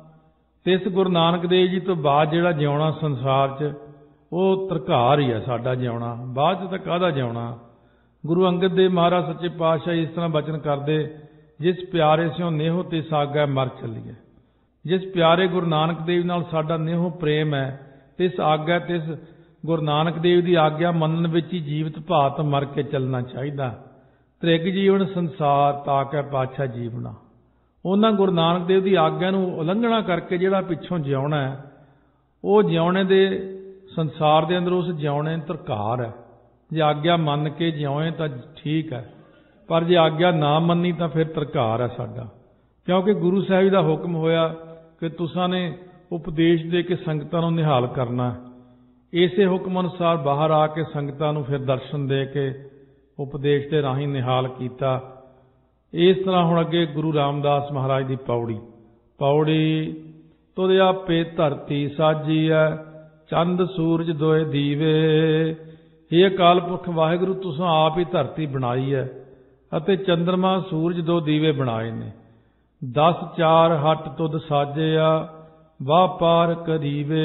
ਤਿਸ ਗੁਰੂ ਨਾਨਕ ਦੇਵ ਜੀ ਤੋਂ ਬਾਅਦ ਜਿਹੜਾ ਜਿਉਣਾ ਸੰਸਾਰ 'ਚ, ਉਹ ਤਰਕਾਰ ਹੀ ਹੈ ਸਾਡਾ ਜਿਉਣਾ, ਬਾਅਦ 'ਚ ਤਾਂ ਕਾਹਦਾ ਜਿਉਣਾ। ਗੁਰੂ ਅੰਗਦ ਦੇਵ ਮਹਾਰਾਜ ਸੱਚੇ ਪਾਤਸ਼ਾਹ ਇਸ ਤਰ੍ਹਾਂ ਬਚਨ ਕਰਦੇ, ਜਿਸ ਪਿਆਰੇ ਸਿਉ ਨੇਹੋ ਤਿਸ ਆਗੈ ਮਰ ਚੱਲੀਐ। ਜਿਸ ਪਿਆਰੇ ਗੁਰੂ ਨਾਨਕ ਦੇਵ ਨਾਲ ਸਾਡਾ ਨੇਹੋ ਪ੍ਰੇਮ ਹੈ, ਤਿਸ ਆਗਿਆ, ਤਿਸ ਗੁਰੂ ਨਾਨਕ ਦੇਵ ਦੀ ਆਗਿਆ ਮੰਨਣ ਵਿੱਚ ਹੀ ਜੀਵਤ ਭਾਤ ਮਰ ਕੇ ਚੱਲਣਾ ਚਾਹੀਦਾ। ਤ੍ਰਿਗ ਜੀਵਨ ਸੰਸਾਰ ਤਾਕੈ ਪਾਛਾ ਜੀਵਨਾ। ਉਹਨਾਂ ਗੁਰੂ ਨਾਨਕ ਦੇਵ ਦੀ ਆਗਿਆ ਨੂੰ ਉਲੰਘਣਾ ਕਰਕੇ ਜਿਹੜਾ ਪਿੱਛੋਂ ਜਿਉਣਾ ਹੈ, ਉਹ ਜਿਉਣੇ ਦੇ ਸੰਸਾਰ ਦੇ ਅੰਦਰ ਉਸ ਜਿਉਣੇ ਧਰਕਾਰ ਹੈ। ਜੇ ਆਗਿਆ ਮੰਨ ਕੇ ਜਿਉਏ ਤਾਂ ਠੀਕ ਹੈ, ਪਰ ਜੇ ਆਗਿਆ ਨਾ ਮੰਨੀ ਤਾਂ ਫਿਰ ਧਰਕਾਰ ਹੈ ਸਾਡਾ। ਕਿਉਂਕਿ ਗੁਰੂ ਸਾਹਿਬ ਜੀ ਦਾ ਹੁਕਮ ਹੋਇਆ ਕਿ ਤੁਸਾਂ ਨੇ ਉਪਦੇਸ਼ ਦੇ ਕੇ ਸੰਗਤਾਂ ਨੂੰ ਨਿਹਾਲ ਕਰਨਾ। ਇਸੇ ਹੁਕਮ ਅਨੁਸਾਰ ਬਾਹਰ ਆ ਕੇ ਸੰਗਤਾਂ ਨੂੰ ਫਿਰ ਦਰਸ਼ਨ ਦੇ ਕੇ ਉਪਦੇਸ਼ ਦੇ ਰਾਹੀਂ ਨਿਹਾਲ ਕੀਤਾ। ਇਸ ਤਰ੍ਹਾਂ ਹੁਣ ਅੱਗੇ ਗੁਰੂ ਰਾਮਦਾਸ ਮਹਾਰਾਜ ਦੀ ਪੌੜੀ ਪੌੜੀ ਤੁਧ ਆਪੇ ਧਰਤੀ ਸਾਜੀ ਹੈ, ਚੰਦ ਸੂਰਜ ਦੋਏ ਦੀਵੇ। ਇਹ ਅਕਾਲ ਪੁਰਖ ਵਾਹਿਗੁਰੂ ਤੁਸਾਂ ਆਪ ਹੀ ਧਰਤੀ ਬਣਾਈ ਹੈ ਅਤੇ ਚੰਦਰਮਾ ਸੂਰਜ ਦੋ ਦੀਵੇ ਬਣਾਏ ਨੇ। ਦਸ ਚਾਰ ਹੱਟ ਤੁਧ ਸਾਜਿਆ, ਵਾਹ ਪਾਰ ਕਰੀਵੇ।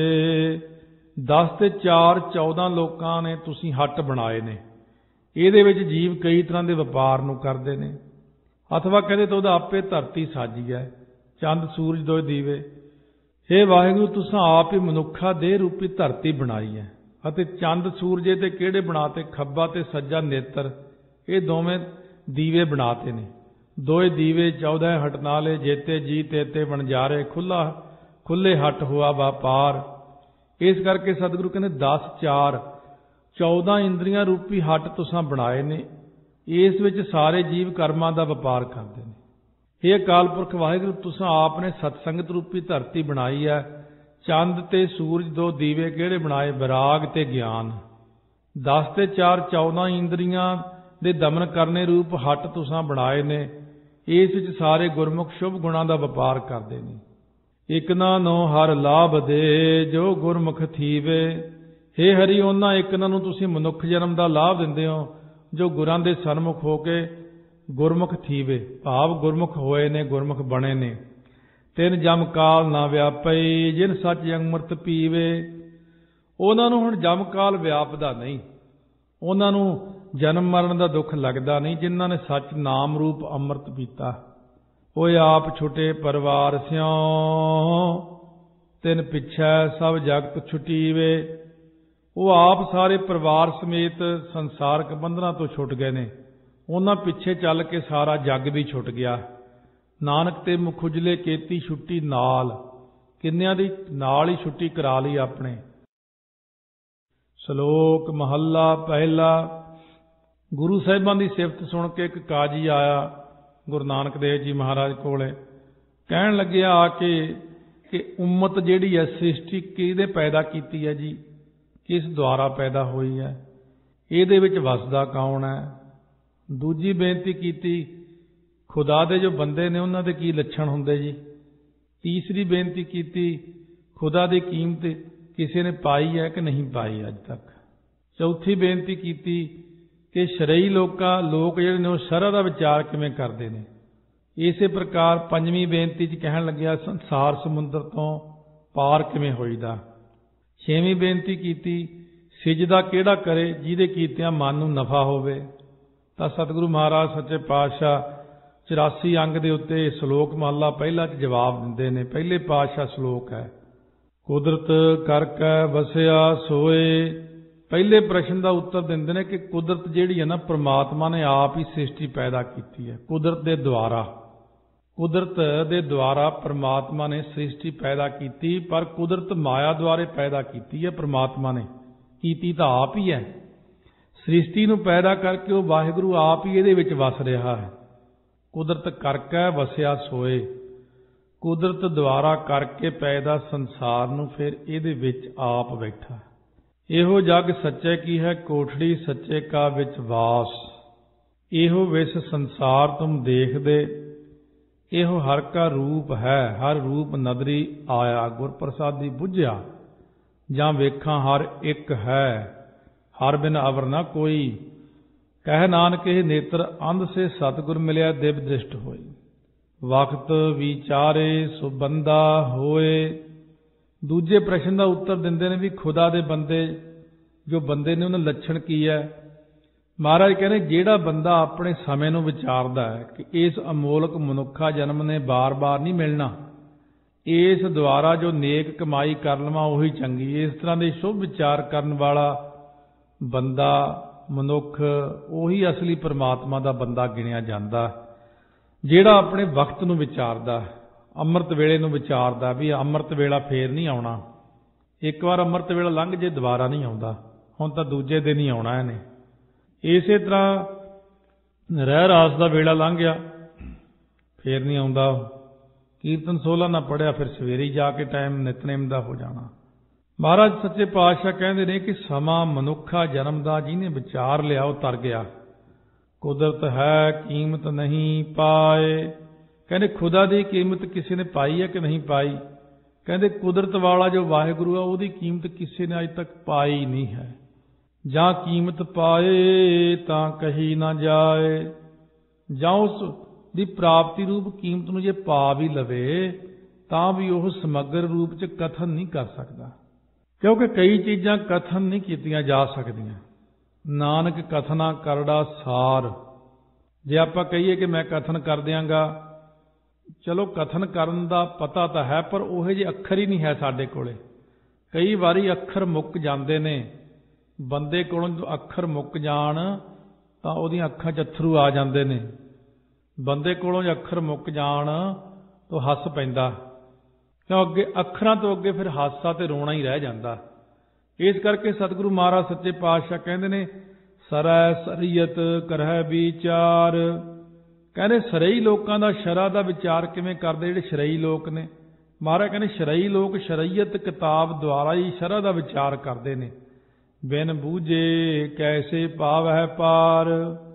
ਦਸ ਤੇ ਚਾਰ ਚੌਦਾਂ ਲੋਕਾਂ ਨੇ ਤੁਸੀਂ ਹੱਟ ਬਣਾਏ ਨੇ। ਇਹਦੇ ਵਿੱਚ ਜੀਵ ਕਈ ਤਰ੍ਹਾਂ ਦੇ ਵਪਾਰ ਨੂੰ ਕਰਦੇ ਨੇ। ਅਥਵਾ ਕਹਿੰਦੇ ਤਾਂ ਉਹਦਾ ਆਪੇ ਧਰਤੀ ਸਾਜੀ ਹੈ, ਚੰਦ ਸੂਰਜ ਦੋਏ ਦੀਵੇ। ਇਹ ਵਾਹਿਗੁਰੂ ਤੁਸਾਂ ਆਪ ਹੀ ਮਨੁੱਖਾ ਦੇਹ ਰੂਪੀ ਧਰਤੀ ਬਣਾਈ ਹੈ ਅਤੇ ਚੰਦ ਸੂਰਜੇ ਤੇ ਕਿਹੜੇ ਬਣਾਤੇ, ਖੱਬਾ ਤੇ ਸੱਜਾ ਨੇਤਰ, ਇਹ ਦੋਵੇਂ ਦੀਵੇ ਬਣਾਤੇ ਨੇ। ਦੋਏ ਦੀਵੇ ਚੌਦਹ ਹੱਟ ਨਾਲੇ, ਜੇਤੇ ਜੀ ਤੇਤੇ ਵਣਜਾਰੇ, ਖੁੱਲਾ ਖੁੱਲੇ ਹੱਟ ਹੋਆ ਵਪਾਰ। ਇਸ ਕਰਕੇ ਸਤਿਗੁਰੂ ਕਹਿੰਦੇ ਦਸ ਚਾਰ ਚੌਦਾਂ ਇੰਦਰੀਆਂ ਰੂਪੀ ਹੱਟ ਤੁਸਾਂ ਬਣਾਏ ਨੇ। ਇਸ ਵਿੱਚ ਸਾਰੇ ਜੀਵ ਕਰਮਾਂ ਦਾ ਵਪਾਰ ਕਰਦੇ ਨੇ। ਇਹ ਅਕਾਲ ਪੁਰਖ ਵਾਹਿਗੁਰੂ ਤੁਸਾਂ ਆਪ ਨੇ ਸਤਸੰਗਤ ਰੂਪੀ ਧਰਤੀ ਬਣਾਈ ਹੈ। ਚੰਦ ਤੇ ਸੂਰਜ ਦੋ ਦੀਵੇ ਕਿਹੜੇ ਬਣਾਏ, ਵਿਰਾਗ ਤੇ ਗਿਆਨ। ਦਸ ਤੇ ਚਾਰ ਚੌਦਾਂ ਇੰਦਰੀਆਂ ਦੇ ਦਮਨ ਕਰਨੇ ਰੂਪ ਹੱਟ ਤੁਸਾਂ ਬਣਾਏ ਨੇ। ਇਸ ਵਿੱਚ ਸਾਰੇ ਗੁਰਮੁਖ ਸ਼ੁਭ ਗੁਣਾਂ ਦਾ ਵਪਾਰ ਕਰਦੇ ਨੇ। ਇਕ ਨਾ ਨੋ ਹਰ ਲਾਭ ਦੇ, ਜੋ ਗੁਰਮੁਖ ਥੀਵੇ। ਹੇ ਹਰੀ, ਉਹਨਾਂ ਇਕਨਾਂ ਨੂੰ ਤੁਸੀਂ ਮਨੁੱਖ ਜਨਮ ਦਾ ਲਾਭ ਦਿੰਦੇ ਹੋ ਜੋ ਗੁਰਾਂ ਦੇ ਸਨਮੁਖ ਹੋ ਕੇ ਗੁਰਮੁਖ ਥੀਵੇ, ਭਾਵ ਗੁਰਮੁਖ ਹੋਏ ਨੇ, ਗੁਰਮੁਖ ਬਣੇ ਨੇ। ਤਿੰਨ ਜਮ ਕਾਲ ਨਾ ਵਿਆਪਈ, ਜਿਨ ਸੱਚ ਅੰਮ੍ਰਿਤ ਪੀਵੇ। ਉਹਨਾਂ ਨੂੰ ਹੁਣ ਜਮ ਕਾਲ ਵਿਆਪਦਾ ਨਹੀਂ, ਉਹਨਾਂ ਨੂੰ ਜਨਮ ਮਰਨ ਦਾ ਦੁੱਖ ਲੱਗਦਾ ਨਹੀਂ, ਜਿਨ੍ਹਾਂ ਨੇ ਸੱਚ ਨਾਮ ਰੂਪ ਅੰਮ੍ਰਿਤ ਪੀਤਾ। ਉਹ ਆਪ ਛੁਟੇ ਪਰਿਵਾਰ ਸਿਉ, ਤਿਨ ਪਿੱਛੇ ਸਭ ਜਗਤ ਛੁਟੀਵੇ। ਉਹ ਆਪ ਸਾਰੇ ਪਰਿਵਾਰ ਸਮੇਤ ਸੰਸਾਰਕ ਬੰਧਨਾਂ ਤੋਂ ਛੁੱਟ ਗਏ ਨੇ। ਉਹਨਾਂ ਪਿੱਛੇ ਚੱਲ ਕੇ ਸਾਰਾ ਜੱਗ ਵੀ ਛੁੱਟ ਗਿਆ। ਨਾਨਕ ਤੇ ਮੁਖ ਉਜਲੇ ਕੀਤੀ ਛੁੱਟੀ ਨਾਲ, ਕਿੰਨਿਆਂ ਦੀ ਨਾਲ ਹੀ ਛੁੱਟੀ ਕਰਾ ਲਈ ਆਪਣੇ। ਸ਼ਲੋਕ ਮਹੱਲਾ ਪਹਿਲਾ। ਗੁਰੂ ਸਾਹਿਬਾਂ ਦੀ ਸਿਫਤ ਸੁਣ ਕੇ ਇੱਕ ਕਾਜੀ ਆਇਆ ਗੁਰੂ ਨਾਨਕ ਦੇਵ ਜੀ ਮਹਾਰਾਜ ਕੋਲੇ। ਕਹਿਣ ਲੱਗਿਆ ਆ ਕੇ ਕਿ ਉਮਤ ਜਿਹੜੀ ਹੈ ਸ੍ਰਿਸ਼ਟੀ ਕਿਹਦੇ ਪੈਦਾ ਕੀਤੀ ਹੈ ਜੀ, ਕਿਸ ਦੁਆਰਾ ਪੈਦਾ ਹੋਈ ਹੈ, ਇਹਦੇ ਵਿੱਚ ਵਸਦਾ ਕੌਣ ਹੈ। ਦੂਜੀ ਬੇਨਤੀ ਕੀਤੀ ਖੁਦਾ ਦੇ ਜੋ ਬੰਦੇ ਨੇ ਉਹਨਾਂ ਦੇ ਕੀ ਲੱਛਣ ਹੁੰਦੇ ਜੀ। ਤੀਸਰੀ ਬੇਨਤੀ ਕੀਤੀ ਖੁਦਾ ਦੀ ਕੀਮਤ ਕਿਸੇ ਨੇ ਪਾਈ ਹੈ ਕਿ ਨਹੀਂ ਪਾਈ ਅੱਜ ਤੱਕ। ਚੌਥੀ ਬੇਨਤੀ ਕੀਤੀ ਕਿ ਸ਼ਰਈ ਲੋਕਾਂ ਲੋਕ ਜਿਹੜੇ ਨੇ ਉਹ ਸ਼ਰਅ ਦਾ ਵਿਚਾਰ ਕਿਵੇਂ ਕਰਦੇ ਨੇ। ਇਸੇ ਪ੍ਰਕਾਰ ਪੰਜਵੀਂ ਬੇਨਤੀ 'ਚ ਕਹਿਣ ਲੱਗਿਆ ਸੰਸਾਰ ਸਮੁੰਦਰ ਤੋਂ ਪਾਰ ਕਿਵੇਂ ਹੋਈਦਾ। ਛੇਵੀਂ ਬੇਨਤੀ ਕੀਤੀ ਸਿਜਦਾ ਕਿਹੜਾ ਕਰੇ ਜਿਹਦੇ ਕੀਤਿਆਂ ਮਨ ਨੂੰ ਨਫਾ ਹੋਵੇ। ਤਾਂ ਸਤਿਗੁਰੂ ਮਹਾਰਾਜ ਸੱਚੇ ਪਾਤਸ਼ਾਹ ਚੁਰਾਸੀ ਅੰਗ ਦੇ ਉੱਤੇ ਸ਼ਲੋਕ ਮਹੱਲਾ ਪਹਿਲਾ 'ਚ ਜਵਾਬ ਦਿੰਦੇ ਨੇ। ਪਹਿਲੇ ਪਾਤਸ਼ਾਹ ਸ਼ਲੋਕ ਹੈ ਕੁਦਰਤ ਕਰਕੇ ਵਸਿਆ ਸੋਏ। ਪਹਿਲੇ ਪ੍ਰਸ਼ਨ ਦਾ ਉੱਤਰ ਦਿੰਦੇ ਨੇ ਕਿ ਕੁਦਰਤ ਜਿਹੜੀ ਹੈ ਨਾ, ਪ੍ਰਮਾਤਮਾ ਨੇ ਆਪ ਹੀ ਸ੍ਰਿਸ਼ਟੀ ਪੈਦਾ ਕੀਤੀ ਹੈ। ਕੁਦਰਤ ਦੇ ਦੁਆਰਾ ਕੁਦਰਤ ਦੇ ਦੁਆਰਾ ਪ੍ਰਮਾਤਮਾ ਨੇ ਸ੍ਰਿਸ਼ਟੀ ਪੈਦਾ ਕੀਤੀ, ਪਰ ਕੁਦਰਤ ਮਾਇਆ ਦੁਆਰੇ ਪੈਦਾ ਕੀਤੀ ਹੈ। ਪ੍ਰਮਾਤਮਾ ਨੇ ਕੀਤੀ ਤਾਂ ਆਪ ਹੀ ਹੈ। ਸ੍ਰਿਸ਼ਟੀ ਨੂੰ ਪੈਦਾ ਕਰਕੇ ਉਹ ਵਾਹਿਗੁਰੂ ਆਪ ਹੀ ਇਹਦੇ ਵਿੱਚ ਵਸ ਰਿਹਾ ਹੈ। ਕੁਦਰਤ ਕਰਕੇ ਵਸਿਆ ਸੋਏ, ਕੁਦਰਤ ਦੁਆਰਾ ਕਰਕੇ ਪੈਦਾ ਸੰਸਾਰ ਨੂੰ ਫਿਰ ਇਹਦੇ ਵਿੱਚ ਆਪ ਬੈਠਾ। ਇਹੋ ਜਗ ਸੱਚੇ ਕੀ ਹੈ ਕੋਠੜੀ ਸੱਚੇ ਕਾ ਵਿੱਚ ਵਾਸ। ਇਹੋ ਵਿਸ ਸੰਸਾਰ ਤੁਮ ਦੇਖਦੇ, ਇਹੋ ਹਰ ਕਾ ਰੂਪ ਹੈ ਹਰ ਰੂਪ ਨਦਰੀ ਆਇਆ। ਗੁਰ ਪ੍ਰਸਾਦੀ ਬੁੱਝਿਆ ਜਾਂ ਵੇਖਾਂ ਹਰ ਇੱਕ ਹੈ ਹਰ ਬਿਨ ਅਵਰ ਨਾ ਕੋਈ। ਕਹਿ ਨਾਨਕ ਇਹ ਨੇਤਰ ਅੰਧ ਸੇ ਸਤਿਗੁਰ ਮਿਲਿਆ ਦਿਵ ਦ੍ਰਿਸ਼ਟ ਹੋਈ। ਵਕਤ ਵਿਚਾਰੇ ਸੋ ਬੰਦਾ ਹੋਏ। ਦੂਜੇ ਪ੍ਰਸ਼ਨ ਦਾ ਉੱਤਰ ਦਿੰਦੇ ਨੇ ਵੀ ਖੁਦਾ ਦੇ ਬੰਦੇ ਜੋ ਬੰਦੇ ਨੇ ਉਹਨਾਂ ਲੱਛਣ ਕੀ ਹੈ। ਮਹਾਰਾਜ ਕਹਿੰਦੇ ਜਿਹੜਾ ਬੰਦਾ ਆਪਣੇ ਸਮੇਂ ਨੂੰ ਵਿਚਾਰਦਾ ਹੈ ਕਿ ਇਸ ਅਮੋਲਕ ਮਨੁੱਖਾ ਜਨਮ ਨੇ ਬਾਰ-ਬਾਰ ਨਹੀਂ ਮਿਲਣਾ, ਇਸ ਦੁਆਰਾ ਜੋ ਨੇਕ ਕਮਾਈ ਕਰ ਲਵਾਂ ਉਹੀ ਚੰਗੀ। ਇਸ ਤਰ੍ਹਾਂ ਦੇ ਸ਼ੁਭ ਵਿਚਾਰ ਕਰਨ ਵਾਲਾ ਬੰਦਾ ਮਨੁੱਖ ਉਹੀ ਅਸਲੀ ਪਰਮਾਤਮਾ ਦਾ ਬੰਦਾ ਗਿਣਿਆ ਜਾਂਦਾ, ਜਿਹੜਾ ਆਪਣੇ ਵਕਤ ਨੂੰ ਵਿਚਾਰਦਾ, ਅੰਮ੍ਰਿਤ ਵੇਲੇ ਨੂੰ ਵਿਚਾਰਦਾ ਵੀ ਅੰਮ੍ਰਿਤ ਵੇਲਾ ਫੇਰ ਨਹੀਂ ਆਉਣਾ। ਇੱਕ ਵਾਰ ਅੰਮ੍ਰਿਤ ਵੇਲਾ ਲੰਘ ਜੇ ਦੁਬਾਰਾ ਨਹੀਂ ਆਉਂਦਾ, ਹੁਣ ਤਾਂ ਦੂਜੇ ਦਿਨ ਹੀ ਆਉਣਾ ਇਹਨੇ। ਇਸੇ ਤਰ੍ਹਾਂ ਰਹਿ ਰਾਸ ਦਾ ਵੇਲਾ ਲੰਘ ਗਿਆ, ਫੇਰ ਨਹੀਂ ਆਉਂਦਾ। ਕੀਰਤਨ ਸੋਹਲਾ ਨਾ ਪੜਿਆ, ਫਿਰ ਸਵੇਰੇ ਜਾ ਕੇ ਟਾਈਮ ਨਿਤਨੇਮ ਦਾ ਹੋ ਜਾਣਾ। ਮਹਾਰਾਜ ਸੱਚੇ ਪਾਤਸ਼ਾਹ ਕਹਿੰਦੇ ਨੇ ਕਿ ਸਮਾਂ ਮਨੁੱਖਾ ਜਨਮ ਦਾ ਜਿਹਨੇ ਵਿਚਾਰ ਲਿਆ ਉਹ ਤਰ ਗਿਆ। ਕੁਦਰਤ ਹੈ ਕੀਮਤ ਨਹੀਂ ਪਾਏ। ਕਹਿੰਦੇ ਖੁਦਾ ਦੀ ਕੀਮਤ ਕਿਸੇ ਨੇ ਪਾਈ ਹੈ ਕਿ ਨਹੀਂ ਪਾਈ? ਕਹਿੰਦੇ ਕੁਦਰਤ ਵਾਲਾ ਜੋ ਵਾਹਿਗੁਰੂ ਆ ਉਹਦੀ ਕੀਮਤ ਕਿਸੇ ਨੇ ਅੱਜ ਤੱਕ ਪਾਈ ਨਹੀਂ ਹੈ। ਜਾਂ ਕੀਮਤ ਪਾਏ ਤਾਂ ਕਹੀ ਨਾ ਜਾਏ। ਜਾਂ ਉਸ ਦੀ ਪ੍ਰਾਪਤੀ ਰੂਪ ਕੀਮਤ ਨੂੰ ਜੇ ਪਾ ਵੀ ਲਵੇ ਤਾਂ ਵੀ ਉਹ ਸਮਗਰ ਰੂਪ 'ਚ ਕਥਨ ਨਹੀਂ ਕਰ ਸਕਦਾ, ਕਿਉਂਕਿ ਕਈ ਚੀਜ਼ਾਂ ਕਥਨ ਨਹੀਂ ਕੀਤੀਆਂ ਜਾ ਸਕਦੀਆਂ। ਨਾਨਕ ਕਥਨਾ ਕਰੜਾ ਸਾਰ। ਜੇ ਆਪਾਂ ਕਹੀਏ ਕਿ ਮੈਂ ਕਥਨ ਕਰ ਦਿਆਂਗਾ, ਚਲੋ ਕਥਨ ਕਰਨ ਦਾ ਪਤਾ ਤਾਂ ਹੈ, ਪਰ ਉਹ ਜਿਹੇ ਅੱਖਰ ਹੀ ਨਹੀਂ ਹੈ ਸਾਡੇ ਕੋਲੇ। ਕਈ ਵਾਰੀ ਅੱਖਰ ਮੁੱਕ ਜਾਂਦੇ ਨੇ। ਬੰਦੇ ਕੋਲੋਂ ਅੱਖਰ ਮੁੱਕ ਜਾਣ ਤਾਂ ਉਹਦੀਆਂ ਅੱਖਾਂ 'ਚ ਅੱਥਰੂ ਆ ਜਾਂਦੇ ਨੇ। ਬੰਦੇ ਕੋਲੋਂ ਜੇ ਅੱਖਰ ਮੁੱਕ ਜਾਣ ਤਾਂ ਹੱਸ ਪੈਂਦਾ, ਕਿਉਂ ਅੱਗੇ ਅੱਖਰਾਂ ਤੋਂ ਅੱਗੇ ਫਿਰ ਹਾਸਾ ਤੇ ਰੋਣਾ ਹੀ ਰਹਿ ਜਾਂਦਾ। ਇਸ ਕਰਕੇ ਸਤਿਗੁਰੂ ਮਹਾਰਾਜ ਸੱਚੇ ਪਾਤਸ਼ਾਹ ਕਹਿੰਦੇ ਨੇ ਸਰੈ ਸਰੀਅਤ ਕਰਹਿ ਵਿਚਾਰ। ਕਹਿੰਦੇ ਸ਼ਰਈ ਲੋਕਾਂ ਦਾ ਸ਼ਰ੍ਹਾ ਦਾ ਵਿਚਾਰ ਕਿਵੇਂ ਕਰਦੇ? ਜਿਹੜੇ ਸ਼ਰਈ ਲੋਕ ਨੇ, ਮਹਾਰਾਜ ਕਹਿੰਦੇ ਸ਼ਰਈ ਲੋਕ ਸ਼ਰੀਅਤ ਕਿਤਾਬ ਦੁਆਰਾ ਹੀ ਸ਼ਰ੍ਹਾ ਦਾ ਵਿਚਾਰ ਕਰਦੇ ਨੇ। ਬਿਨ ਬੂਝੇ ਕੈਸੇ ਪਾਵਹਿ ਪਾਰ।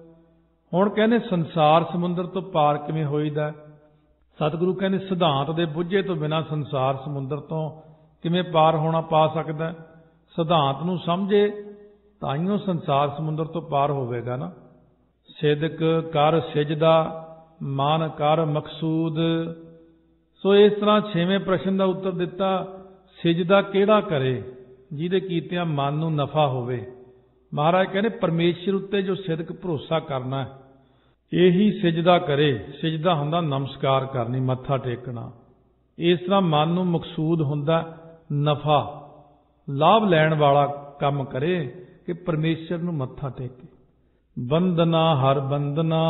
ਹੁਣ ਕਹਿੰਦੇ ਸੰਸਾਰ ਸਮੁੰਦਰ ਤੋਂ ਪਾਰ ਕਿਵੇਂ ਹੋਈਦਾ? ਸਤਿਗੁਰੂ ਕਹਿੰਦੇ ਸਿਧਾਂਤ ਦੇ ਬੁੱਝੇ ਤੋਂ ਬਿਨਾਂ ਸੰਸਾਰ ਸਮੁੰਦਰ ਤੋਂ ਕਿਵੇਂ ਪਾਰ ਹੋਣਾ ਪਾ ਸਕਦਾ? ਸਿਧਾਂਤ ਨੂੰ ਸਮਝੇ ਤਾਈਓ ਸੰਸਾਰ ਸਮੁੰਦਰ ਤੋਂ ਪਾਰ ਹੋਵੇਗਾ ਨਾ। ਸਿਦਕ ਕਰ ਸਿਜਦਾ ਮਨ ਕਰ ਮਕਸੂਦ। ਸੋ ਇਸ ਤਰ੍ਹਾਂ ਛੇਵੇਂ ਪ੍ਰਸ਼ਨ ਦਾ ਉੱਤਰ ਦਿੱਤਾ, ਸਿਜਦਾ ਕਿਹੜਾ ਕਰੇ? ਜਿਹਦੇ ਕੀਤਿਆਂ ਮਨ ਨੂੰ ਨਫਾ ਹੋਵੇ। ਮਹਾਰਾਜ ਕਹਿੰਦੇ ਪਰਮੇਸ਼ਰ ਉੱਤੇ ਜੋ ਸਿਦਕ ਭਰੋਸਾ ਕਰਨਾ ਇਹੀ ਸਿਜਦਾ ਕਰੇ। ਸਿਜਦਾ ਹੁੰਦਾ ਨਮਸਕਾਰ ਕਰਨੀ, ਮੱਥਾ ਟੇਕਣਾ। ਇਸ ਤਰ੍ਹਾਂ ਮਨ ਨੂੰ ਮਕਸੂਦ ਹੁੰਦਾ ਨਫਾ, ਲਾਭ ਲੈਣ ਵਾਲਾ ਕੰਮ ਕਰੇ ਕਿ ਪਰਮੇਸ਼ਰ ਨੂੰ ਮੱਥਾ ਟੇਕੇ। ਬੰਦਨਾ ਹਰ ਬੰਦਨਾ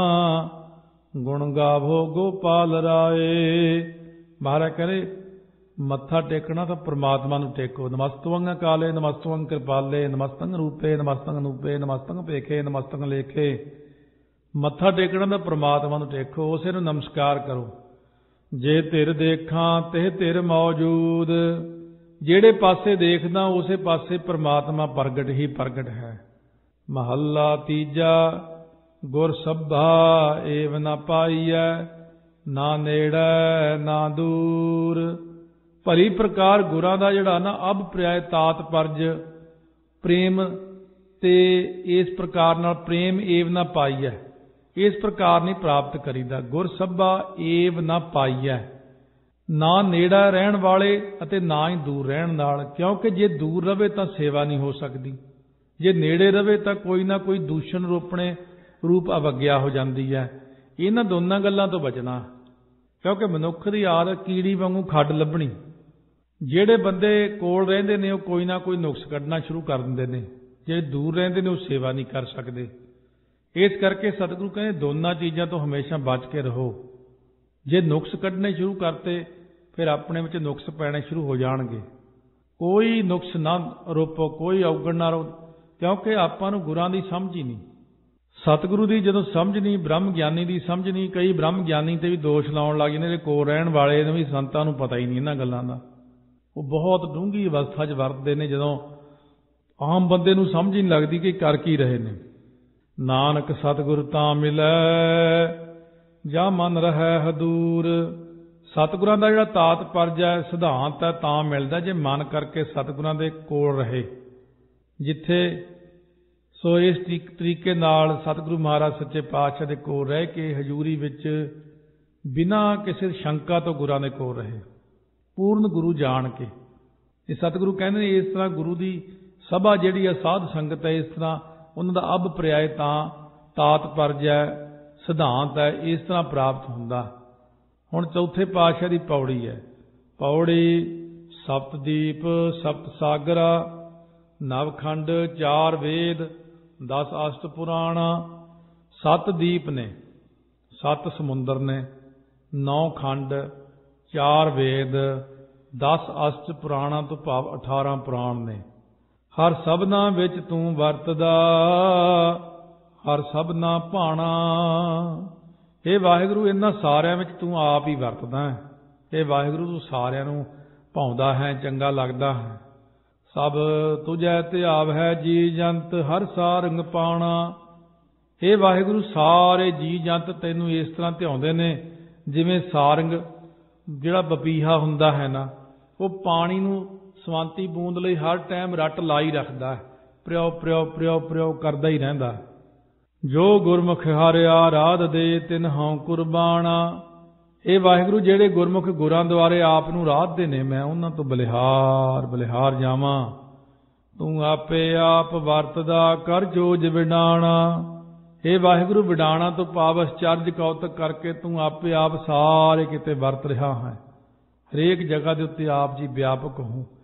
ਗੁਣ ਗਾਵੋ ਗੋਪਾਲ ਰਾਏ। ਮਹਾਰਾਜ ਕਹਿੰਦੇ ਮੱਥਾ ਟੇਕਣਾ ਤਾਂ ਪ੍ਰਮਾਤਮਾ ਨੂੰ ਟੇਕੋ। ਨਮਸਤਵੰਗ ਕਾਲੇ ਨਮਸਤਵੰਗ ਕਿਰਪਾਲੇ ਨਮਸਤੰਗ ਰੂਪੇ ਨਮਸਤੰਗ ਨੂਪੇ ਨਮਸਤੰਗ ਭੇਖੇ ਨਮਸਤੰਗ ਲੇਖੇ। ਮੱਥਾ ਟੇਕਣਾ ਤਾਂ ਪ੍ਰਮਾਤਮਾ ਨੂੰ ਟੇਕੋ, ਉਸੇ ਨੂੰ ਨਮਸਕਾਰ ਕਰੋ। ਜੇ ਧਿਰ ਦੇਖਾਂ ਤੇ ਧਿਰ ਮੌਜੂਦ। ਜਿਹੜੇ ਪਾਸੇ ਦੇਖਦਾ ਉਸੇ ਪਾਸੇ ਪ੍ਰਮਾਤਮਾ ਪ੍ਰਗਟ ਹੀ ਪ੍ਰਗਟ ਹੈ। ਮਹੱਲਾ ਤੀਜਾ ਗੁਰ ਸਭਾ ਏਵ ਨਾ ਪਾਈਐ ਨਾ ਨੇੜੇ ਨਾ ਦੂਰ। ਭਲੀ ਪ੍ਰਕਾਰ ਗੁਰਾਂ ਦਾ ਜਿਹੜਾ ਨਾ ਅਬ ਪ੍ਰਿਆਇ ਤਾਤ ਪਰਜ ਪ੍ਰੇਮ ਤੇ ਇਸ ਪ੍ਰਕਾਰ ਨਾਲ ਪ੍ਰੇਮ ਏਵ ਨਾ ਪਾਈਐ, ਇਸ ਪ੍ਰਕਾਰ ਨਹੀਂ ਪ੍ਰਾਪਤ ਕਰੀਦਾ। ਗੁਰ ਸਭਾ ਏਵ ਨਾ ਪਾਈਐ, ਨਾ ਨੇੜਾ ਰਹਿਣ ਵਾਲੇ ਅਤੇ ਨਾ ਹੀ ਦੂਰ ਰਹਿਣ ਨਾਲ। ਕਿਉਂਕਿ ਜੇ ਦੂਰ ਰਵੇ ਤਾਂ ਸੇਵਾ ਨਹੀਂ ਹੋ ਸਕਦੀ, ਜੇ ਨੇੜੇ ਰਵੇ ਤਾਂ ਕੋਈ ਨਾ ਕੋਈ ਦੂਸ਼ਣ ਰੋਪਣੇ ਰੂਪ ਅਵਗਿਆ ਹੋ ਜਾਂਦੀ ਹੈ। ਇਹਨਾਂ ਦੋਨਾਂ ਗੱਲਾਂ ਤੋਂ ਬਚਣਾ, ਕਿਉਂਕਿ ਮਨੁੱਖ ਦੀ ਆਦਤ ਕੀੜੀ ਵਾਂਗੂ ਖੱਡ ਲੱਭਣੀ। ਜਿਹੜੇ ਬੰਦੇ ਕੋਲ ਰਹਿੰਦੇ ਨੇ ਉਹ ਕੋਈ ਨਾ ਕੋਈ ਨੁਕਸ ਕੱਢਣਾ ਸ਼ੁਰੂ ਕਰ ਦਿੰਦੇ ਨੇ, ਜਿਹੜੇ ਦੂਰ ਰਹਿੰਦੇ ਨੇ ਉਹ ਸੇਵਾ ਨਹੀਂ ਕਰ ਸਕਦੇ। ਇਸ ਕਰਕੇ ਸਤਿਗੁਰੂ ਕਹਿੰਦੇ ਦੋਨਾਂ ਚੀਜ਼ਾਂ ਤੋਂ ਹਮੇਸ਼ਾ ਬਚ ਕੇ ਰਹੋ। ਜੇ ਨੁਕਸ ਕੱਢਣੇ ਸ਼ੁਰੂ ਕਰਤੇ ਫਿਰ ਆਪਣੇ ਵਿੱਚ ਨੁਕਸ ਪੈਣੇ ਸ਼ੁਰੂ ਹੋ ਜਾਣਗੇ। ਕੋਈ ਨੁਕਸ ਨਾ ਰੋਪੋ, ਕੋਈ ਔਗਣ ਨਾ ਰੋ, ਕਿਉਂਕਿ ਆਪਾਂ ਨੂੰ ਗੁਰਾਂ ਦੀ ਸਮਝ ਹੀ ਨਹੀਂ। ਸਤਿਗੁਰੂ ਦੀ ਜਦੋਂ ਸਮਝ ਨਹੀਂ, ਬ੍ਰਹਮ ਗਿਆਨੀ ਦੀ ਸਮਝ ਨਹੀਂ। ਕਈ ਬ੍ਰਹਮ ਗਿਆਨੀ ਤੇ ਵੀ ਦੋਸ਼ ਲਾਉਣ ਲੱਗ ਜਾਂਦੇ ਨੇ, ਕੋਲ ਰਹਿਣ ਵਾਲੇ ਨੂੰ ਵੀ ਸੰਤਾਂ ਨੂੰ ਪਤਾ ਹੀ ਨਹੀਂ ਇਹਨਾਂ ਗੱਲਾਂ ਦਾ। ਉਹ ਬਹੁਤ ਡੂੰਘੀ ਅਵਸਥਾ 'ਚ ਵਰਤਦੇ ਨੇ, ਜਦੋਂ ਆਮ ਬੰਦੇ ਨੂੰ ਸਮਝ ਹੀ ਨਹੀਂ ਲੱਗਦੀ ਕਿ ਕਰ ਕੀ ਰਹੇ ਨੇ। ਨਾਨਕ ਸਤਿਗੁਰ ਤਾਂ ਮਿਲੈ ਜਾਂ ਮਨ ਰਹਿ ਹਦੂਰ। ਸਤਿਗੁਰਾਂ ਦਾ ਜਿਹੜਾ ਤਾਤ ਪਰਜ ਹੈ, ਸਿਧਾਂਤ ਹੈ, ਤਾਂ ਮਿਲਦਾ ਜੇ ਮਨ ਕਰਕੇ ਸਤਿਗੁਰਾਂ ਦੇ ਕੋਲ ਰਹੇ। ਜਿੱਥੇ ਸੋ ਇਸ ਤਰੀਕੇ ਨਾਲ ਸਤਿਗੁਰੂ ਮਹਾਰਾਜ ਸੱਚੇ ਪਾਤਸ਼ਾਹ ਦੇ ਕੋਲ ਰਹਿ ਕੇ ਹਜ਼ੂਰੀ ਵਿੱਚ ਬਿਨਾਂ ਕਿਸੇ ਸ਼ੰਕਾ ਤੋਂ ਗੁਰਾਂ ਦੇ ਕੋਲ ਰਹੇ, ਪੂਰਨ ਗੁਰੂ ਜਾਣ ਕੇ। ਇਹ ਸਤਿਗੁਰੂ ਕਹਿੰਦੇ ਨੇ ਇਸ ਤਰ੍ਹਾਂ ਗੁਰੂ ਦੀ ਸਭਾ ਜਿਹੜੀ ਹੈ ਸਾਧ ਸੰਗਤ ਹੈ, ਇਸ ਤਰ੍ਹਾਂ ਉਹਨਾਂ ਦਾ ਅਬ ਪ੍ਰਿਆਇ ਤਾਂ ਤਾਤ ਪਰਜ ਹੈ, ਸਿਧਾਂਤ ਹੈ, ਇਸ ਤਰ੍ਹਾਂ ਪ੍ਰਾਪਤ ਹੁੰਦਾ। ਹੁਣ ਚੌਥੇ ਪਾਤਸ਼ਾਹ ਦੀ ਪੌੜੀ ਹੈ। ਪੌੜੀ ਸਪਤਦੀਪ ਸਪਤ ਸਾਗਰਾ ਨਵਖੰਡ ਚਾਰ ਵੇਦ दस अष्ट पुराण, सत दीप ने, सत समुंदर ने, नौ खंड, चार वेद, दस अष्ट पुराणा तो भाव अठारह पुराण ने। हर सबना विच तू वरतदा, हर सबना भाणा। हे वाहिगुरु, इन्हां सारिਆਂ ਵਿੱਚ ਤੂੰ ਆਪ ਹੀ ਵਰਤਦਾ ਹੈ। हे वाहिगुरु, ਤੂੰ ਸਾਰਿਆਂ ਨੂੰ ਭਾਉਂਦਾ ਹੈ, ਚੰਗਾ ਲੱਗਦਾ ਹੈ। ਸਭ ਤੁਝੈ ਧਿਆਵ ਹੈ ਜੀ ਜੰਤ, ਹਰ ਸਾਰੰਗ ਪਾਣਾ। हे वाहिगुरु, ਸਾਰੇ ਜੀ ਜੰਤ ਤੈਨੂੰ ਇਸ ਤਰ੍ਹਾਂ ਧਿਆਉਂਦੇ ਨੇ ਜਿਵੇਂ ਸਾਰੰਗ ਜਿਹੜਾ ਬਪੀਹਾ ਹੁੰਦਾ ਹੈ ਨਾ, ਉਹ ਪਾਣੀ ਨੂੰ ਸਵੰਤੀ ਬੂੰਦ ਲਈ ਹਰ ਟਾਈਮ ਰੱਟ ਲਾਈ ਰੱਖਦਾ ਹੈ, ਪ੍ਰਿਓ ਪ੍ਰਿਓ ਪ੍ਰਿਓ ਪ੍ਰਿਓ ਕਰਦਾ ਹੀ ਰਹਿੰਦਾ। ਜੋ ਗੁਰਮੁਖ ਹਰਿ ਆਰਾਧ ਦੇ ਤਿਨ ਹਉ ਕੁਰਬਾਨਾ। ਇਹ ਵਾਹਿਗੁਰੂ, ਜਿਹੜੇ ਗੁਰਮੁਖ ਗੁਰਾਂ ਦੁਆਰੇ ਆਪ ਨੂੰ ਰਾਧਦੇ ਨੇ, ਮੈਂ ਉਹਨਾਂ ਤੋਂ ਬਲਿਹਾਰ ਬਲਿਹਾਰ ਜਾਵਾਂ। ਤੂੰ ਆਪੇ ਆਪ ਵਰਤਦਾ ਕਰ ਜੋਜ ਵਿਡਾਣਾ। ਇਹ ਵਾਹਿਗੁਰੂ, ਵਿਡਾਣਾ ਤੋਂ ਭਾਵ ਅਚਰਜ ਕੌਤਕ ਕਰਕੇ ਤੂੰ ਆਪੇ ਆਪ ਸਾਰੇ ਕਿਤੇ ਵਰਤ ਰਿਹਾ ਹੈ। ਹਰੇਕ ਜਗ੍ਹਾ ਦੇ ਉੱਤੇ ਆਪ ਜੀ ਵਿਆਪਕ ਹੋ।